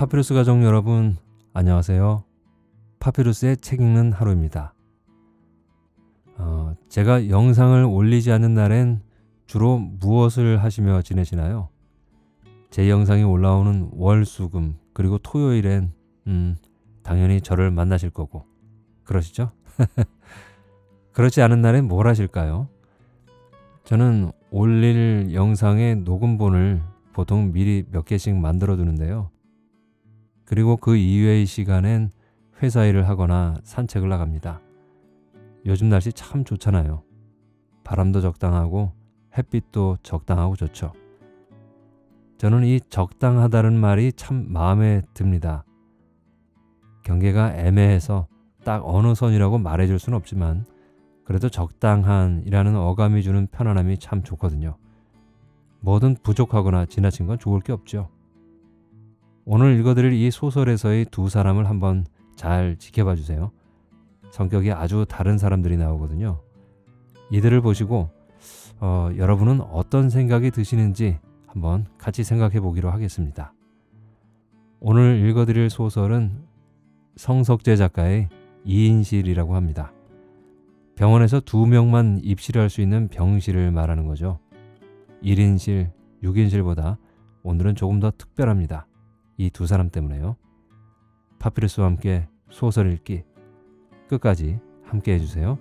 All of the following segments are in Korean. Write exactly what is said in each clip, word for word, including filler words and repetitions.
파피루스 가족 여러분, 안녕하세요. 파피루스의 책 읽는 하루입니다. 어, 제가 영상을 올리지 않는 날엔 주로 무엇을 하시며 지내시나요? 제 영상이 올라오는 월, 수, 금 그리고 토요일엔 음, 당연히 저를 만나실 거고 그러시죠? 그렇지 않은 날엔 뭘 하실까요? 저는 올릴 영상의 녹음본을 보통 미리 몇 개씩 만들어 두는데요. 그리고 그 이외의 시간엔 회사 일을 하거나 산책을 나갑니다. 요즘 날씨 참 좋잖아요. 바람도 적당하고 햇빛도 적당하고 좋죠. 저는 이 적당하다는 말이 참 마음에 듭니다. 경계가 애매해서 딱 어느 선이라고 말해줄 수는 없지만 그래도 적당한이라는 어감이 주는 편안함이 참 좋거든요. 뭐든 부족하거나 지나친 건 좋을 게 없죠. 오늘 읽어드릴 이 소설에서의 두 사람을 한번 잘 지켜봐 주세요. 성격이 아주 다른 사람들이 나오거든요. 이들을 보시고 어, 여러분은 어떤 생각이 드시는지 한번 같이 생각해 보기로 하겠습니다. 오늘 읽어드릴 소설은 성석재 작가의 이인실이라고 합니다. 병원에서 두 명만 입실할 수 있는 병실을 말하는 거죠. 일 인실, 육 인실보다 오늘은 조금 더 특별합니다. 이 두 사람 때문에요. 파피루스와 함께 소설 읽기 끝까지 함께 해주세요.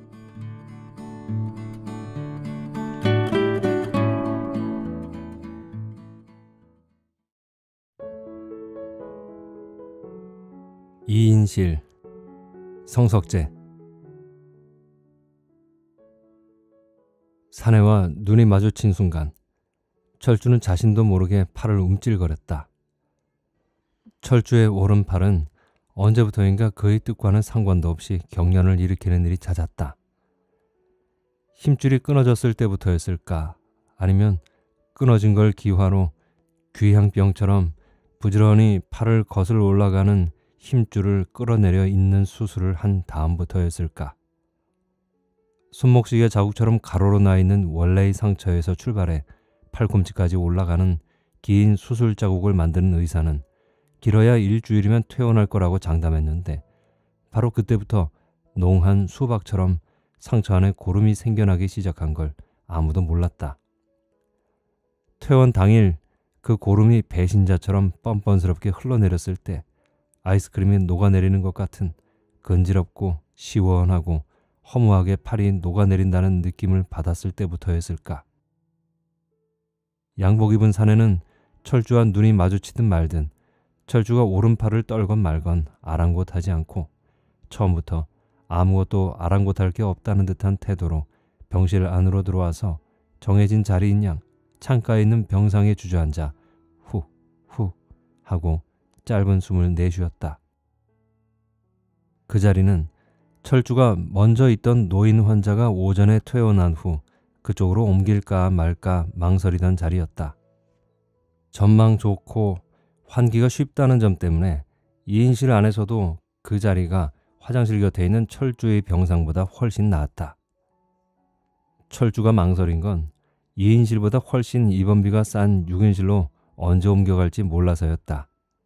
이 인실 성석재. 사내와 눈이 마주친 순간 철주는 자신도 모르게 팔을 움찔거렸다. 철주의 오른팔은 언제부터인가 그의 뜻과는 상관도 없이 경련을 일으키는 일이 잦았다. 힘줄이 끊어졌을 때부터였을까? 아니면 끊어진 걸 기화로 귀향병처럼 부지런히 팔을 거슬러 올라가는 힘줄을 끌어내려 잇는 수술을 한 다음부터였을까? 손목시계 자국처럼 가로로 나 있는 원래의 상처에서 출발해 팔꿈치까지 올라가는 긴 수술 자국을 만드는 의사는 길어야 일주일이면 퇴원할 거라고 장담했는데 바로 그때부터 농한 수박처럼 상처 안에 고름이 생겨나기 시작한 걸 아무도 몰랐다. 퇴원 당일 그 고름이 배신자처럼 뻔뻔스럽게 흘러내렸을 때 아이스크림이 녹아내리는 것 같은 건지럽고 시원하고 허무하게 팔이 녹아내린다는 느낌을 받았을 때부터였을까. 양복 입은 사내는 철주와 눈이 마주치든 말든 철주가 오른팔을 떨건 말건 아랑곳하지 않고 처음부터 아무것도 아랑곳할 게 없다는 듯한 태도로 병실 안으로 들어와서 정해진 자리인 양 창가에 있는 병상에 주저앉아 후 후 하고 짧은 숨을 내쉬었다. 그 자리는 철주가 먼저 있던 노인 환자가 오전에 퇴원한 후 그쪽으로 옮길까 말까 망설이던 자리였다. 전망 좋고 환기가 쉽다는 점 때문에 이 인실 안에서도 그 자리가 화장실 곁에 있는 철주의 병상보다 훨씬 나았다. 철주가 망설인 건 이 인실보다 훨씬 입원비가 싼 육 인실로 언제 옮겨갈지 몰라서였다.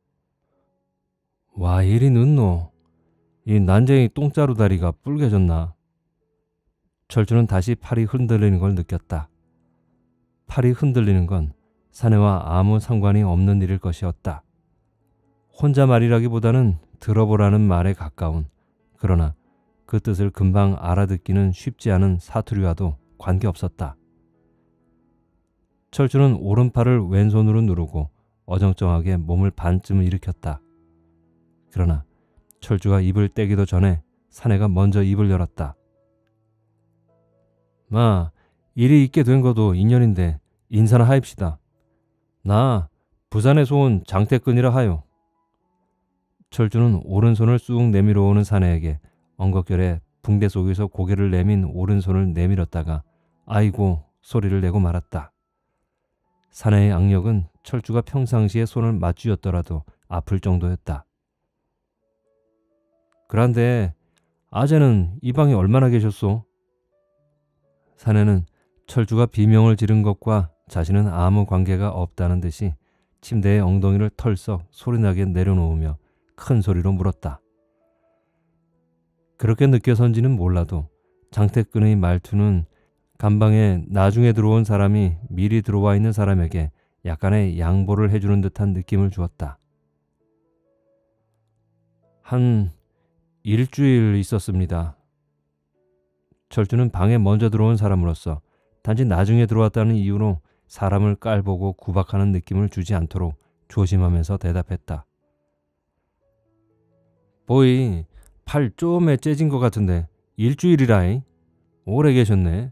와, 이리 늦노. 이 난쟁이 똥자루 다리가 뿔개졌나. 철주는 다시 팔이 흔들리는 걸 느꼈다. 팔이 흔들리는 건 사내와 아무 상관이 없는 일일 것이었다. 혼자 말이라기보다는 들어보라는 말에 가까운, 그러나 그 뜻을 금방 알아듣기는 쉽지 않은 사투리와도 관계없었다. 철주는 오른팔을 왼손으로 누르고 어정쩡하게 몸을 반쯤 일으켰다. 그러나 철주가 입을 떼기도 전에 사내가 먼저 입을 열었다. 마, 일이 있게 된 것도 인연인데 인사나 하입시다. 나 부산에서 온 장태근이라 하요. 철주는 오른손을 쑥 내밀어 오는 사내에게 엉겁결에 붕대 속에서 고개를 내민 오른손을 내밀었다가 아이고 소리를 내고 말았다. 사내의 악력은 철주가 평상시에 손을 맞쥐었더라도 아플 정도였다. 그런데 아재는 이 방에 얼마나 계셨소? 사내는 철주가 비명을 지른 것과 자신은 아무 관계가 없다는 듯이 침대에 엉덩이를 털썩 소리나게 내려놓으며 큰 소리로 물었다. 그렇게 느껴선지는 몰라도 장태근의 말투는 감방에 나중에 들어온 사람이 미리 들어와 있는 사람에게 약간의 양보를 해주는 듯한 느낌을 주었다. 한 일주일 있었습니다. 철주는 방에 먼저 들어온 사람으로서 단지 나중에 들어왔다는 이유로 사람을 깔보고 구박하는 느낌을 주지 않도록 조심하면서 대답했다. 보이 팔 좀에 째진 것 같은데 일주일이라잉? 오래 계셨네.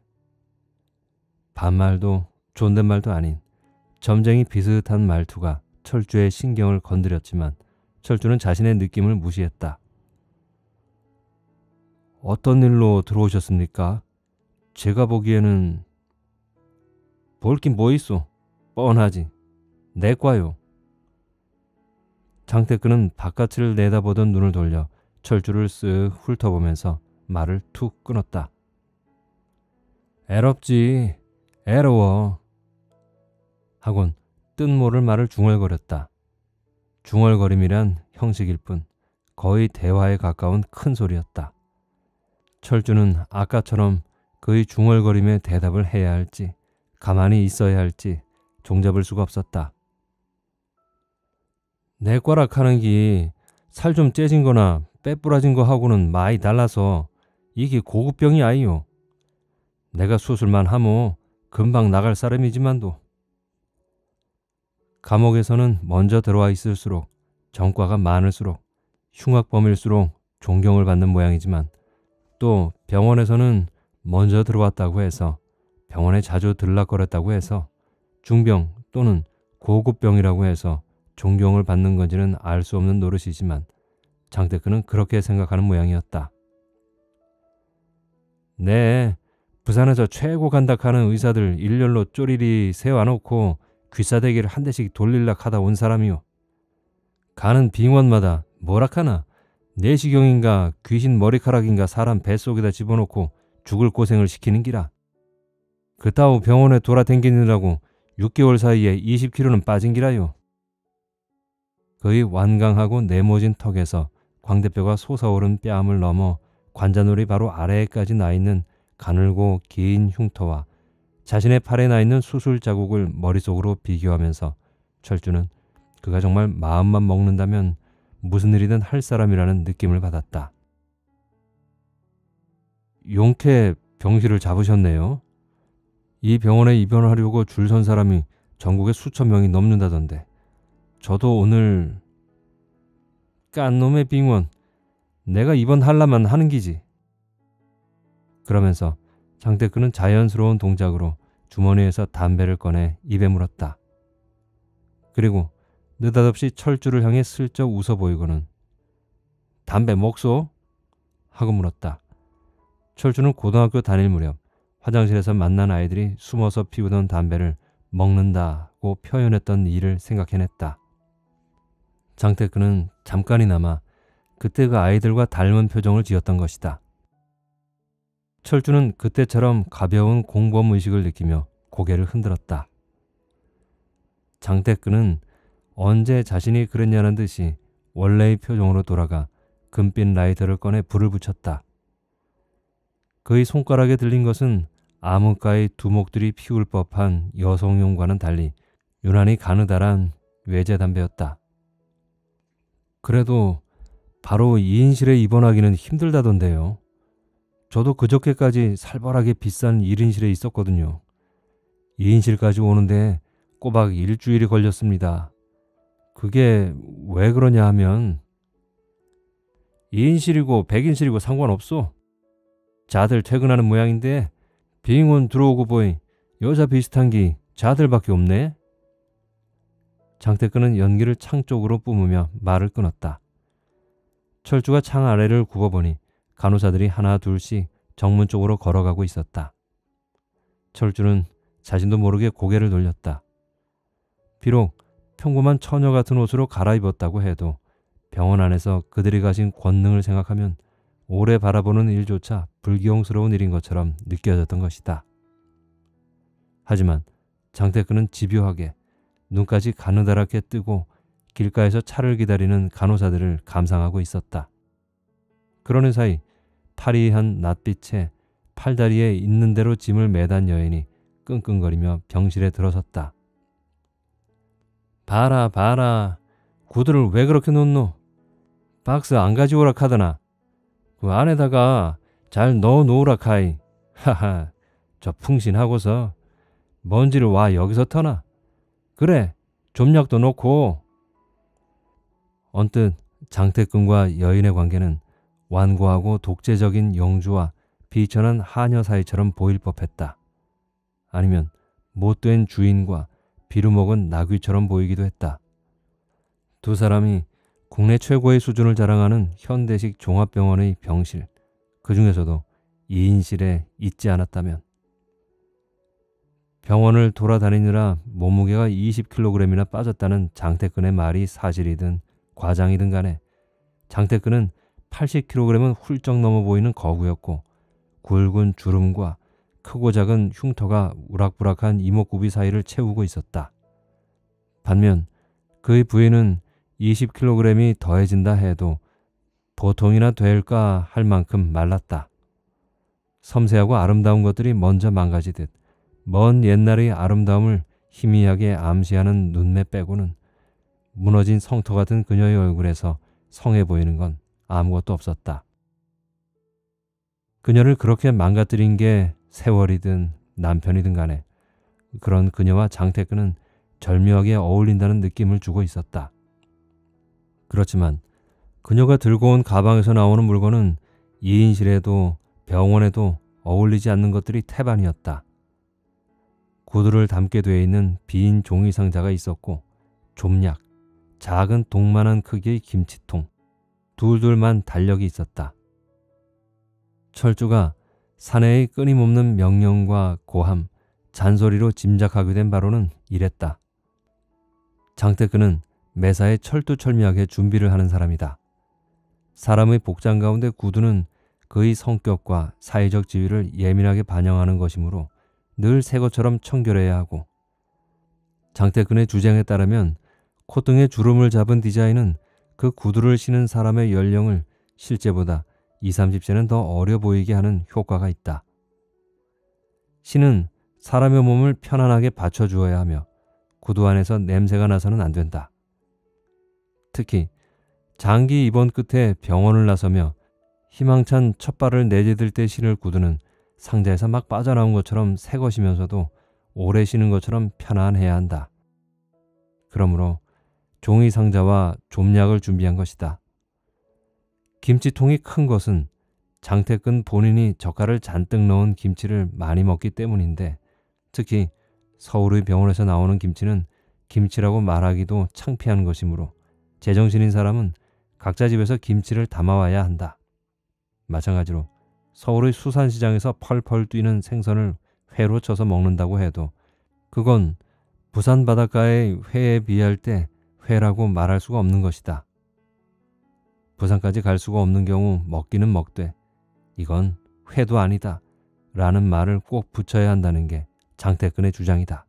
반말도 존댓말도 아닌 점쟁이 비슷한 말투가 철주의 신경을 건드렸지만 철주는 자신의 느낌을 무시했다. 어떤 일로 들어오셨습니까? 제가 보기에는 볼 긴 뭐 있어? 뻔하지. 내과요. 장태근은 바깥을 내다보던 눈을 돌려 철주를 쓱 훑어보면서 말을 툭 끊었다. 애롭지. 애로워. 하곤 뜻모를 말을 중얼거렸다. 중얼거림이란 형식일 뿐 거의 대화에 가까운 큰 소리였다. 철주는 아까처럼 그의 중얼거림에 대답을 해야 할지 가만히 있어야 할지 종잡을 수가 없었다. 내 꽈락 하는 기 살 좀 째진 거나 빼부라진 거 하고는 많이 달라서 이게 고급병이 아니요. 내가 수술만 하모 금방 나갈 사람이지만도. 감옥에서는 먼저 들어와 있을수록 전과가 많을수록 흉악범일수록 존경을 받는 모양이지만 또 병원에서는 먼저 들어왔다고 해서 병원에 자주 들락거렸다고 해서 중병 또는 고급병이라고 해서 존경을 받는 건지는 알 수 없는 노릇이지만 장태근은 그렇게 생각하는 모양이었다. 네, 부산에서 최고 간다하는 의사들 일렬로 쪼리리 세워놓고 귀싸대기를 한 대씩 돌릴락 하다 온 사람이요. 가는 빙원마다 뭐라카나 내시경인가 귀신 머리카락인가 사람 뱃속에다 집어넣고 죽을 고생을 시키는 기라. 그따오 병원에 돌아댕기느라고 육 개월 사이에 이십 킬로그램는 빠진 기라요. 그의 완강하고 네모진 턱에서 광대뼈가 솟아오른 뺨을 넘어 관자놀이 바로 아래에까지 나있는 가늘고 긴 흉터와 자신의 팔에 나있는 수술 자국을 머릿속으로 비교하면서 철주는 그가 정말 마음만 먹는다면 무슨 일이든 할 사람이라는 느낌을 받았다. 용케 병실을 잡으셨네요. 이 병원에 입원하려고 줄 선 사람이 전국에 수천 명이 넘는다던데 저도 오늘 깐 놈의 빙원 내가 입원하려면 하는 기지. 그러면서 장태근은 자연스러운 동작으로 주머니에서 담배를 꺼내 입에 물었다. 그리고 느닷없이 철주를 향해 슬쩍 웃어 보이고는 담배 먹소? 하고 물었다. 철주는 고등학교 다닐 무렵 화장실에서 만난 아이들이 숨어서 피우던 담배를 먹는다고 표현했던 일을 생각해냈다. 장태근은 잠깐이나마 그때 그 아이들과 닮은 표정을 지었던 것이다. 철주는 그때처럼 가벼운 공범의식을 느끼며 고개를 흔들었다. 장태근은 언제 자신이 그랬냐는 듯이 원래의 표정으로 돌아가 금빛 라이터를 꺼내 불을 붙였다. 그의 손가락에 들린 것은 암흑가의 두목들이 피울 법한 여성용과는 달리 유난히 가느다란 외제 담배였다. 그래도 바로 이인실에 입원하기는 힘들다던데요. 저도 그저께까지 살벌하게 비싼 일인실에 있었거든요. 이인실까지 오는데 꼬박 일주일이 걸렸습니다. 그게 왜 그러냐 하면 이인실이고 백인실이고 상관없어. 자들 퇴근하는 모양인데 빙원 들어오고 보이 여자 비슷한 기 자들밖에 없네. 장태근은 연기를 창 쪽으로 뿜으며 말을 끊었다. 철주가 창 아래를 굽어보니 간호사들이 하나 둘씩 정문 쪽으로 걸어가고 있었다. 철주는 자신도 모르게 고개를 돌렸다. 비록 평범한 처녀 같은 옷으로 갈아입었다고 해도 병원 안에서 그들이 가진 권능을 생각하면 오래 바라보는 일조차 불경스러운 일인 것처럼 느껴졌던 것이다. 하지만 장태근은 집요하게 눈까지 가느다랗게 뜨고 길가에서 차를 기다리는 간호사들을 감상하고 있었다. 그러는 사이 파리한 낯빛에 팔다리에 있는 대로 짐을 매단 여인이 끙끙거리며 병실에 들어섰다. 봐라 봐라, 구두를 왜 그렇게 놓노? 박스 안 가지오라 카더나. 그 안에다가 잘 넣어 놓으라 카이. 하하, 저 풍신하고서 먼지를 와 여기서 터나. 그래, 좀약도 놓고. 언뜻 장태근과 여인의 관계는 완고하고 독재적인 영주와 비천한 하녀 사이처럼 보일 법했다. 아니면 못된 주인과 비루먹은 나귀처럼 보이기도 했다. 두 사람이 국내 최고의 수준을 자랑하는 현대식 종합병원의 병실, 그 중에서도 이인실에 있지 않았다면. 병원을 돌아다니느라 몸무게가 이십 킬로그램이나 빠졌다는 장태근의 말이 사실이든 과장이든 간에 장태근은 팔십 킬로그램은 훌쩍 넘어 보이는 거구였고, 굵은 주름과 크고 작은 흉터가 우락부락한 이목구비 사이를 채우고 있었다. 반면 그의 부인은 이십 킬로그램이 더해진다 해도 보통이나 될까 할 만큼 말랐다. 섬세하고 아름다운 것들이 먼저 망가지듯 먼 옛날의 아름다움을 희미하게 암시하는 눈매 빼고는 무너진 성터 같은 그녀의 얼굴에서 성해 보이는 건 아무것도 없었다. 그녀를 그렇게 망가뜨린 게 세월이든 남편이든 간에 그런 그녀와 장태근은 절묘하게 어울린다는 느낌을 주고 있었다. 그렇지만 그녀가 들고 온 가방에서 나오는 물건은 이인실에도 병원에도 어울리지 않는 것들이 태반이었다. 구두를 담게 돼 있는 빈 종이 상자가 있었고, 좀약, 작은 동만한 크기의 김치통, 둘둘만 달력이 있었다. 철주가 사내의 끊임없는 명령과 고함, 잔소리로 짐작하게 된 바로는 이랬다. 장태근은 매사에 철두철미하게 준비를 하는 사람이다. 사람의 복장 가운데 구두는 그의 성격과 사회적 지위를 예민하게 반영하는 것이므로 늘 새 것처럼 청결해야 하고, 장태근의 주장에 따르면 콧등에 주름을 잡은 디자인은 그 구두를 신은 사람의 연령을 실제보다 이십, 삼십 세는 더 어려 보이게 하는 효과가 있다. 신은 사람의 몸을 편안하게 받쳐주어야 하며 구두 안에서 냄새가 나서는 안 된다. 특히 장기 입원 끝에 병원을 나서며 희망찬 첫 발을 내디딜 때 신을 구두는 상자에서 막 빠져나온 것처럼 새 것이면서도 오래 신은 것처럼 편안해야 한다. 그러므로 종이 상자와 좀약을 준비한 것이다. 김치통이 큰 것은 장태근 본인이 젓갈을 잔뜩 넣은 김치를 많이 먹기 때문인데, 특히 서울의 병원에서 나오는 김치는 김치라고 말하기도 창피한 것이므로 제정신인 사람은 각자 집에서 김치를 담아와야 한다. 마찬가지로 서울의 수산시장에서 펄펄 뛰는 생선을 회로 쳐서 먹는다고 해도 그건 부산 바닷가의 회에 비할 때 회라고 말할 수가 없는 것이다. 부산까지 갈 수가 없는 경우 먹기는 먹되 이건 회도 아니다 라는 말을 꼭 붙여야 한다는 게 장태근의 주장이다.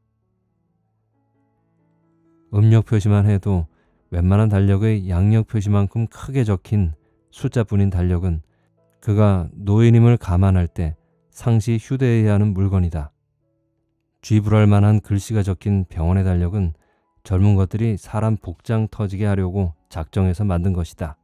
음력 표시만 해도 웬만한 달력의 양력 표시만큼 크게 적힌 숫자뿐인 달력은 그가 노인임을 감안할 때 상시 휴대해야 하는 물건이다. 쥐불할 만한 글씨가 적힌 병원의 달력은 젊은 것들이 사람 복장 터지게 하려고 작정해서 만든 것이다.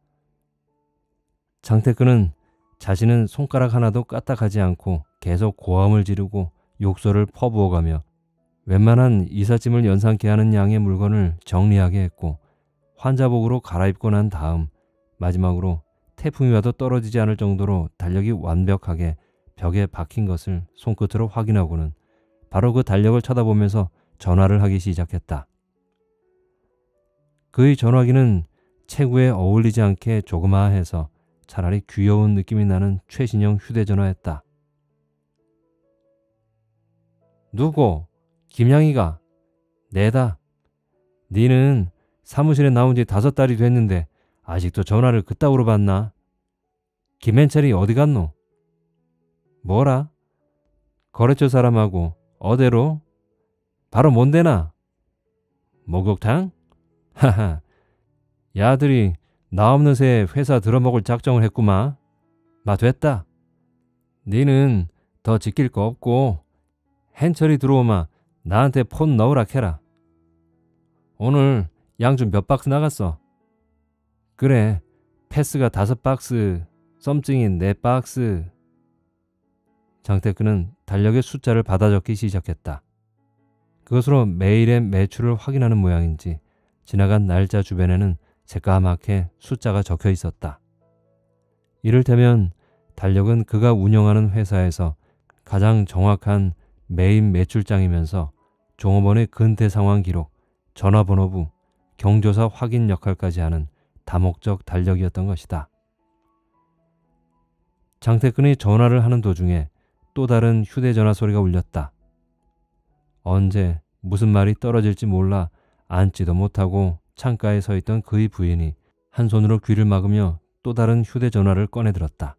장태근은 자신은 손가락 하나도 까딱하지 않고 계속 고함을 지르고 욕설을 퍼부어가며 웬만한 이삿짐을 연상케 하는 양의 물건을 정리하게 했고, 환자복으로 갈아입고 난 다음 마지막으로 태풍이 와도 떨어지지 않을 정도로 달력이 완벽하게 벽에 박힌 것을 손끝으로 확인하고는 바로 그 달력을 쳐다보면서 전화를 하기 시작했다. 그의 전화기는 체구에 어울리지 않게 조그마해서 차라리 귀여운 느낌이 나는 최신형 휴대전화였다. 누구? 김양이가? 내다. 니는 사무실에 나온 지 다섯 달이 됐는데 아직도 전화를 그따구로 받나? 김현철이 어디 갔노? 뭐라? 거래처 사람하고 어디로? 바로 뭔데나? 목욕탕? 하하, 야들이 나 없는 새에 회사 들어먹을 작정을 했구마. 마 됐다. 니는 더 지킬 거 없고 hen철이 들어오마 나한테 폰 넣으라 캐라. 오늘 양주 몇 박스 나갔어? 그래, 패스가 다섯 박스, 썸씽이 네 박스. 장태근은 달력의 숫자를 받아 적기 시작했다. 그것으로 매일의 매출을 확인하는 모양인지 지나간 날짜 주변에는 새까맣게 숫자가 적혀 있었다. 이를테면 달력은 그가 운영하는 회사에서 가장 정확한 매일 매출장이면서 종업원의 근태 상황 기록, 전화번호부, 경조사 확인 역할까지 하는 다목적 달력이었던 것이다. 장태근이 전화를 하는 도중에 또 다른 휴대전화 소리가 울렸다. 언제 무슨 말이 떨어질지 몰라 앉지도 못하고 창가에 서 있던 그의 부인이 한 손으로 귀를 막으며 또 다른 휴대전화를 꺼내들었다.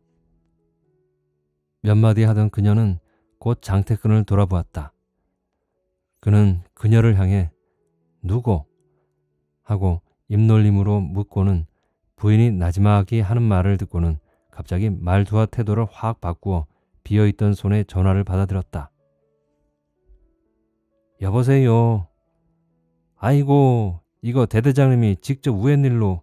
몇 마디 하던 그녀는 곧 장태근을 돌아보았다. 그는 그녀를 향해 누구? 하고 입놀림으로 묻고는 부인이 나지막이 하는 말을 듣고는 갑자기 말투와 태도를 확 바꾸어 비어있던 손에 전화를 받아들었다. 여보세요. 아이고, 이거 대대장님이 직접 우웬일로.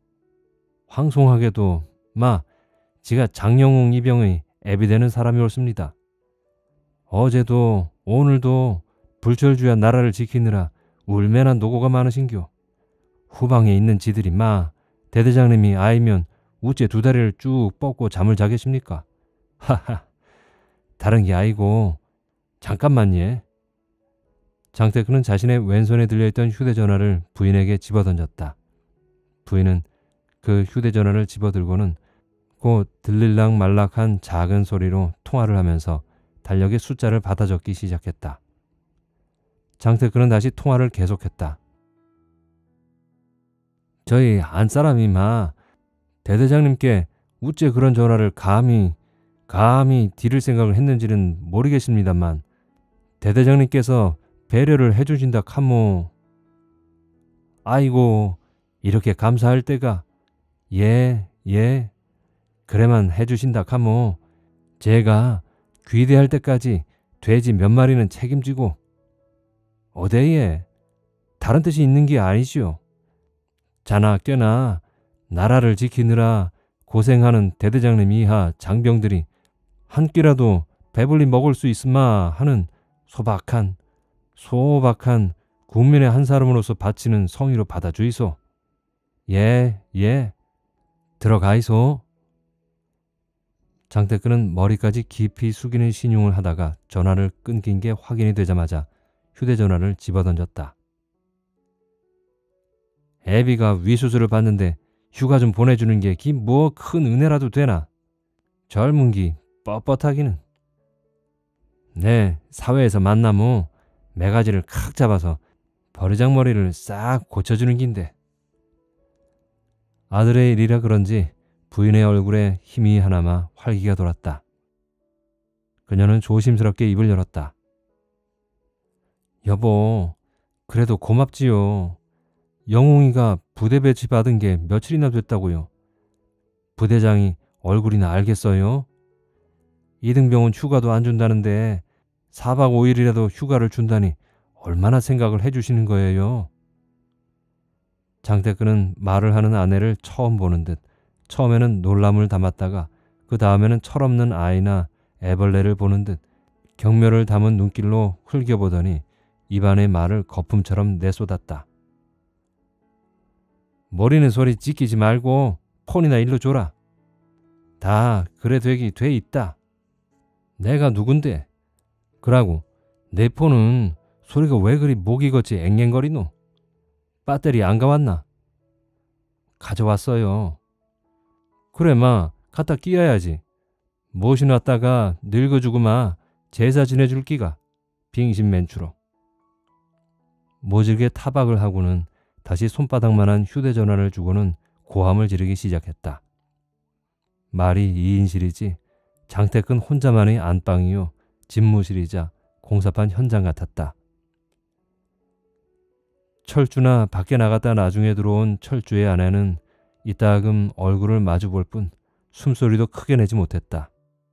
황송하게도 마, 지가 장영웅 이병의 애비 되는 사람이 옳습니다. 어제도 오늘도 불철주야 나라를 지키느라 울매나 노고가 많으신겨. 후방에 있는 지들이 마, 대대장님이 아이면 우째 두 다리를 쭉 뻗고 잠을 자겠습니까? 하하, 다른 게 아니고 잠깐만 예. 장태근은 자신의 왼손에 들려있던 휴대전화를 부인에게 집어던졌다. 부인은 그 휴대전화를 집어들고는 곧 들릴락 말락한 작은 소리로 통화를 하면서 달력의 숫자를 받아 적기 시작했다. 장태근은 다시 통화를 계속했다. 저희 안사람이 마, 대대장님께 우째 그런 전화를 감히 감히 드릴 생각을 했는지는 모르겠습니다만 대대장님께서 배려를 해주신다 카모. 아이고, 이렇게 감사할 때가. 예, 예. 그래만 해주신다 카모. 제가 귀대할 때까지 돼지 몇 마리는 책임지고. 어데예, 다른 뜻이 있는 게 아니시오. 자나 꽤나 나라를 지키느라 고생하는 대대장님 이하 장병들이 한 끼라도 배불리 먹을 수 있으마 하는 소박한 소박한 국민의 한 사람으로서 바치는 성의로 받아주이소. 예, 예. 들어가이소. 장태근은 머리까지 깊이 숙이는 신용을 하다가 전화를 끊긴 게 확인이 되자마자 휴대전화를 집어던졌다. 애비가 위수술을 받는데 휴가 좀 보내주는 게 기 뭐 큰 은혜라도 되나. 젊은 기 뻣뻣하기는. 네, 사회에서 만나면 매가지를 칵 잡아서 버르장머리를 싹 고쳐주는 긴데. 아들의 일이라 그런지 부인의 얼굴에 힘이 하나마 활기가 돌았다. 그녀는 조심스럽게 입을 열었다. 여보, 그래도 고맙지요. 영웅이가 부대 배치 받은 게 며칠이나 됐다고요. 부대장이 얼굴이나 알겠어요? 이등병은 휴가도 안 준다는데 사박 오일이라도 휴가를 준다니 얼마나 생각을 해주시는 거예요. 장태근은 말을 하는 아내를 처음 보는 듯 처음에는 놀람을 담았다가 그 다음에는 철없는 아이나 애벌레를 보는 듯 경멸을 담은 눈길로 흘겨보더니 입안의 말을 거품처럼 내쏟았다. 모리는 소리 지키지 말고 폰이나 일로 줘라. 다 그래 되기 돼 있다. 내가 누군데? 그러고 내 폰은 소리가 왜 그리 목이같이 앵앵거리노? 배터리 안 가왔나? 가져왔어요. 그래 마, 갖다 끼워야지. 모신 왔다가 늙어주고마 제사 지내줄 끼가. 빙신맨추로. 모질게 타박을 하고는 다시 손바닥만한 휴대전화를 주고는 고함을 지르기 시작했다. 말이 이인실이지 장태근 혼자만의 안방이요 집무실이자 공사판 현장 같았다. 철주나 밖에 나갔다 나중에 들어온 철주의 아내는 이따금 얼굴을 마주 볼 뿐 숨소리도 크게 내지 못했다.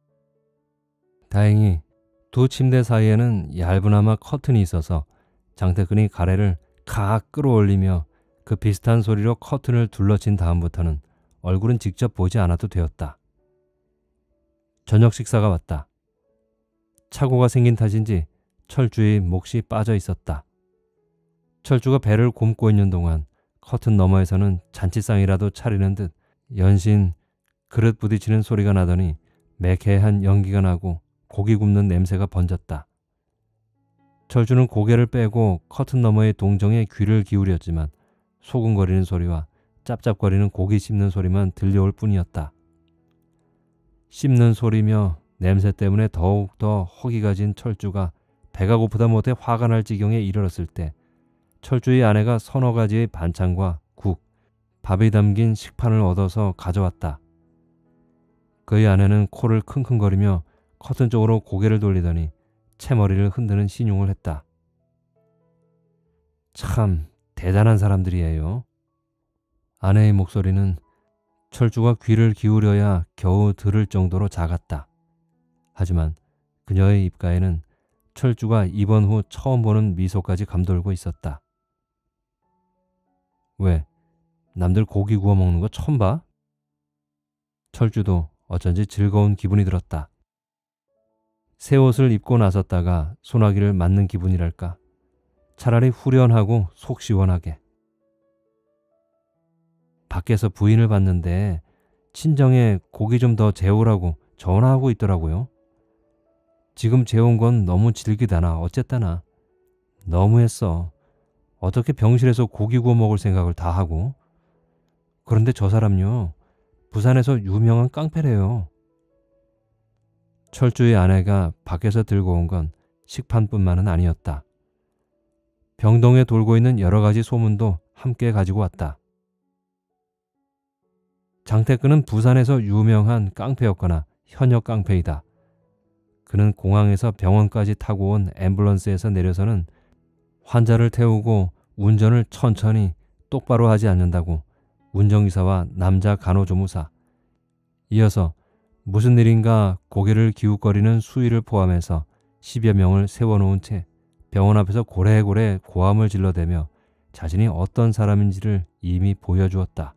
다행히 두 침대 사이에는 얇으나마 커튼이 있어서 장태근이 가래를 칵 끌어올리며 그 비슷한 소리로 커튼을 둘러친 다음부터는 얼굴은 직접 보지 않아도 되었다. 저녁 식사가 왔다. 착오가 생긴 탓인지 철주의 몫이 빠져 있었다. 철주가 배를 굼고 있는 동안 커튼 너머에서는 잔치상이라도 차리는 듯 연신 그릇 부딪히는 소리가 나더니 매캐한 연기가 나고 고기 굽는 냄새가 번졌다. 철주는 고개를 빼고 커튼 너머의 동정에 귀를 기울였지만 소근거리는 소리와 짭짭거리는 고기 씹는 소리만 들려올 뿐이었다. 씹는 소리며 냄새 때문에 더욱더 허기가 진 철주가 배가 고프다 못해 화가 날 지경에 이르렀을 때 철주의 아내가 서너 가지의 반찬과 국, 밥이 담긴 식판을 얻어서 가져왔다. 그의 아내는 코를 킁킁거리며 커튼 쪽으로 고개를 돌리더니 채머리를 흔드는 신용을 했다. 참 대단한 사람들이에요. 아내의 목소리는 철주가 귀를 기울여야 겨우 들을 정도로 작았다. 하지만 그녀의 입가에는 철주가 입원 후 처음 보는 미소까지 감돌고 있었다. 왜? 남들 고기 구워 먹는 거 처음 봐? 철주도 어쩐지 즐거운 기분이 들었다. 새 옷을 입고 나섰다가 소나기를 맞는 기분이랄까. 차라리 후련하고 속 시원하게. 밖에서 부인을 봤는데 친정에 고기 좀 더 재우라고 전화하고 있더라고요. 지금 재운 건 너무 질기다나 어쨌다나. 너무했어. 어떻게 병실에서 고기 구워 먹을 생각을 다 하고. 그런데 저 사람요. 부산에서 유명한 깡패래요. 철주의 아내가 밖에서 들고 온 건 식판뿐만은 아니었다. 병동에 돌고 있는 여러 가지 소문도 함께 가지고 왔다. 장태근은 부산에서 유명한 깡패였거나 현역 깡패이다. 그는 공항에서 병원까지 타고 온 앰뷸런스에서 내려서는 환자를 태우고 운전을 천천히 똑바로 하지 않는다고 운전기사와 남자 간호조무사, 이어서 무슨 일인가 고개를 기웃거리는 수의를 포함해서 십여 명을 세워놓은 채 병원 앞에서 고래고래 고함을 질러대며 자신이 어떤 사람인지를 이미 보여주었다.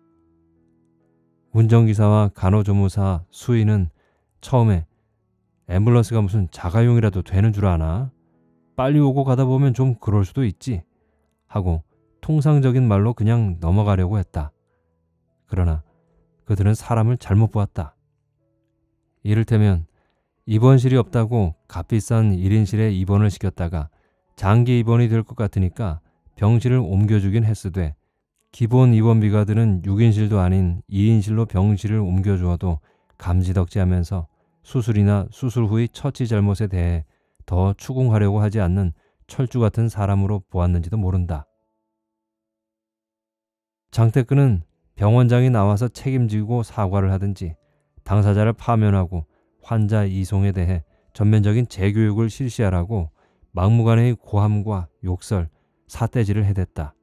운전기사와 간호조무사, 수의는 처음에 앰뷸런스가 무슨 자가용이라도 되는 줄 아나? 빨리 오고 가다 보면 좀 그럴 수도 있지 하고 통상적인 말로 그냥 넘어가려고 했다. 그러나 그들은 사람을 잘못 보았다. 이를테면 입원실이 없다고 값비싼 일 인실에 입원을 시켰다가 장기 입원이 될 것 같으니까 병실을 옮겨주긴 했으되 기본 입원비가 드는 육 인실도 아닌 이 인실로 병실을 옮겨주어도 감지덕지하면서 수술이나 수술 후의 처치 잘못에 대해 더 추궁하려고 하지 않는 철주 같은 사람으로 보았는지도 모른다. 장태근은 병원장이 나와서 책임지고 사과를 하든지 당사자를 파면하고 환자 이송에 대해 전면적인 재교육을 실시하라고 막무가내의 고함과 욕설, 사태질을 해댔다.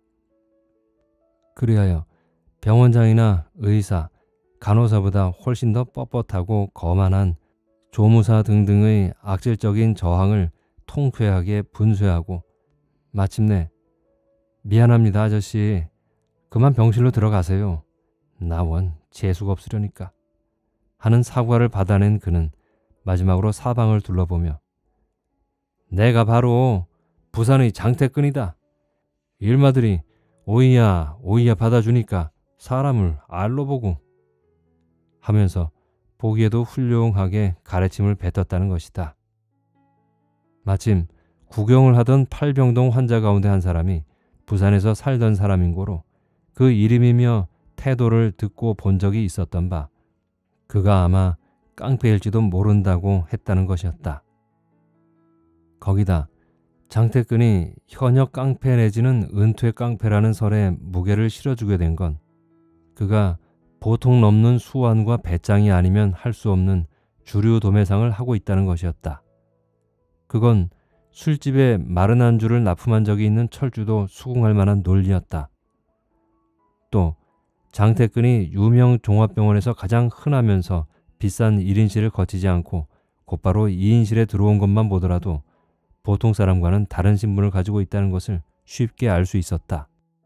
그리하여 병원장이나 의사, 간호사보다 훨씬 더 뻣뻣하고 거만한 조무사 등등의 악질적인 저항을 통쾌하게 분쇄하고 마침내 미안합니다 아저씨. 그만 병실로 들어가세요. 나 원 재수가 없으려니까. 하는 사과를 받아낸 그는 마지막으로 사방을 둘러보며 내가 바로 부산의 장태근이다. 일마들이 오이야 오이야 받아주니까 사람을 알로 보고 하면서 보기에도 훌륭하게 가래침을 뱉었다는 것이다. 마침 구경을 하던 팔병동 환자 가운데 한 사람이 부산에서 살던 사람인고로 그 이름이며 태도를 듣고 본 적이 있었던 바 그가 아마 깡패일지도 모른다고 했다는 것이었다. 거기다 장태근이 현역 깡패 내지는 은퇴 깡패라는 설에 무게를 실어주게 된 건 그가 보통 넘는 수완과 배짱이 아니면 할 수 없는 주류 도매상을 하고 있다는 것이었다. 그건 술집에 마른 안주를 납품한 적이 있는 철주도 수긍할 만한 논리였다. 또 장태근이 유명 종합병원에서 가장 흔하면서 비싼 일 인실을 거치지 않고 곧바로 이 인실에 들어온 것만 보더라도 보통 사람과는 다른 신분을 가지고 있다는 것을 쉽게 알 수 있었다.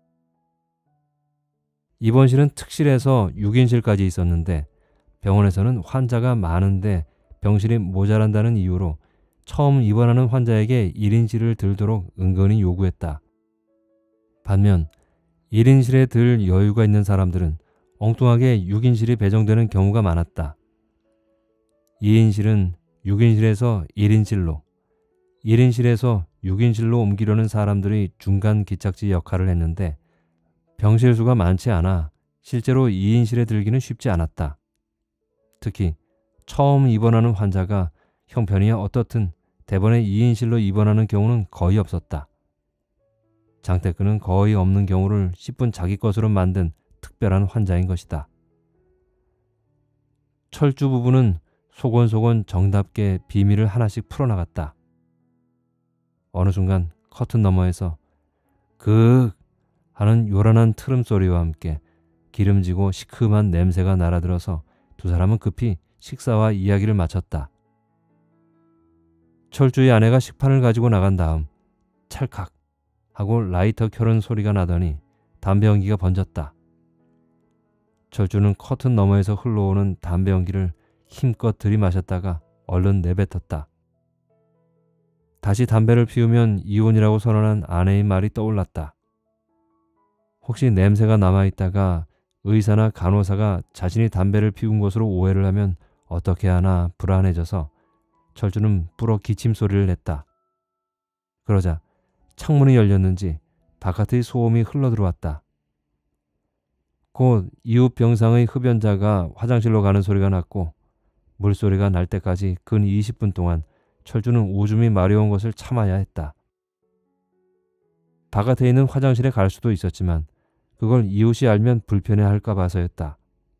입원실은 특실에서 육 인실까지 있었는데 병원에서는 환자가 많은데 병실이 모자란다는 이유로 처음 입원하는 환자에게 일 인실을 들도록 은근히 요구했다. 반면 일 인실에 들 여유가 있는 사람들은 엉뚱하게 육 인실이 배정되는 경우가 많았다. 이 인실은 육 인실에서 일 인실로, 일 인실에서 육 인실로 옮기려는 사람들이 중간 기착지 역할을 했는데 병실 수가 많지 않아 실제로 이 인실에 들기는 쉽지 않았다. 특히 처음 입원하는 환자가 형편이 어떻든 대번에 이 인실로 입원하는 경우는 거의 없었다. 장태근은 거의 없는 경우를 십 분 자기 것으로 만든 특별한 환자인 것이다. 철주 부부는 소곤소곤 정답게 비밀을 하나씩 풀어나갔다. 어느 순간 커튼 너머에서 극 하는 요란한 트름 소리와 함께 기름지고 시큼한 냄새가 날아들어서 두 사람은 급히 식사와 이야기를 마쳤다. 철주의 아내가 식판을 가지고 나간 다음 찰칵 하고 라이터 켜는 소리가 나더니 담배 연기가 번졌다. 철주는 커튼 너머에서 흘러오는 담배 연기를 힘껏 들이마셨다가 얼른 내뱉었다. 다시 담배를 피우면 이혼이라고 선언한 아내의 말이 떠올랐다. 혹시 냄새가 남아있다가 의사나 간호사가 자신이 담배를 피운 것으로 오해를 하면 어떻게 하나 불안해져서 철주는 불어 기침 소리를 냈다. 그러자 창문이 열렸는지 바깥의 소음이 흘러들어왔다. 곧 이웃 병상의 흡연자가 화장실로 가는 소리가 났고 물소리가 날 때까지 근 이십 분 동안 철주는 오줌이 마려운 것을 참아야 했다. 바깥에 있는 화장실에 갈 수도 있었지만 그걸 이웃이 알면 불편해할까 봐서였다.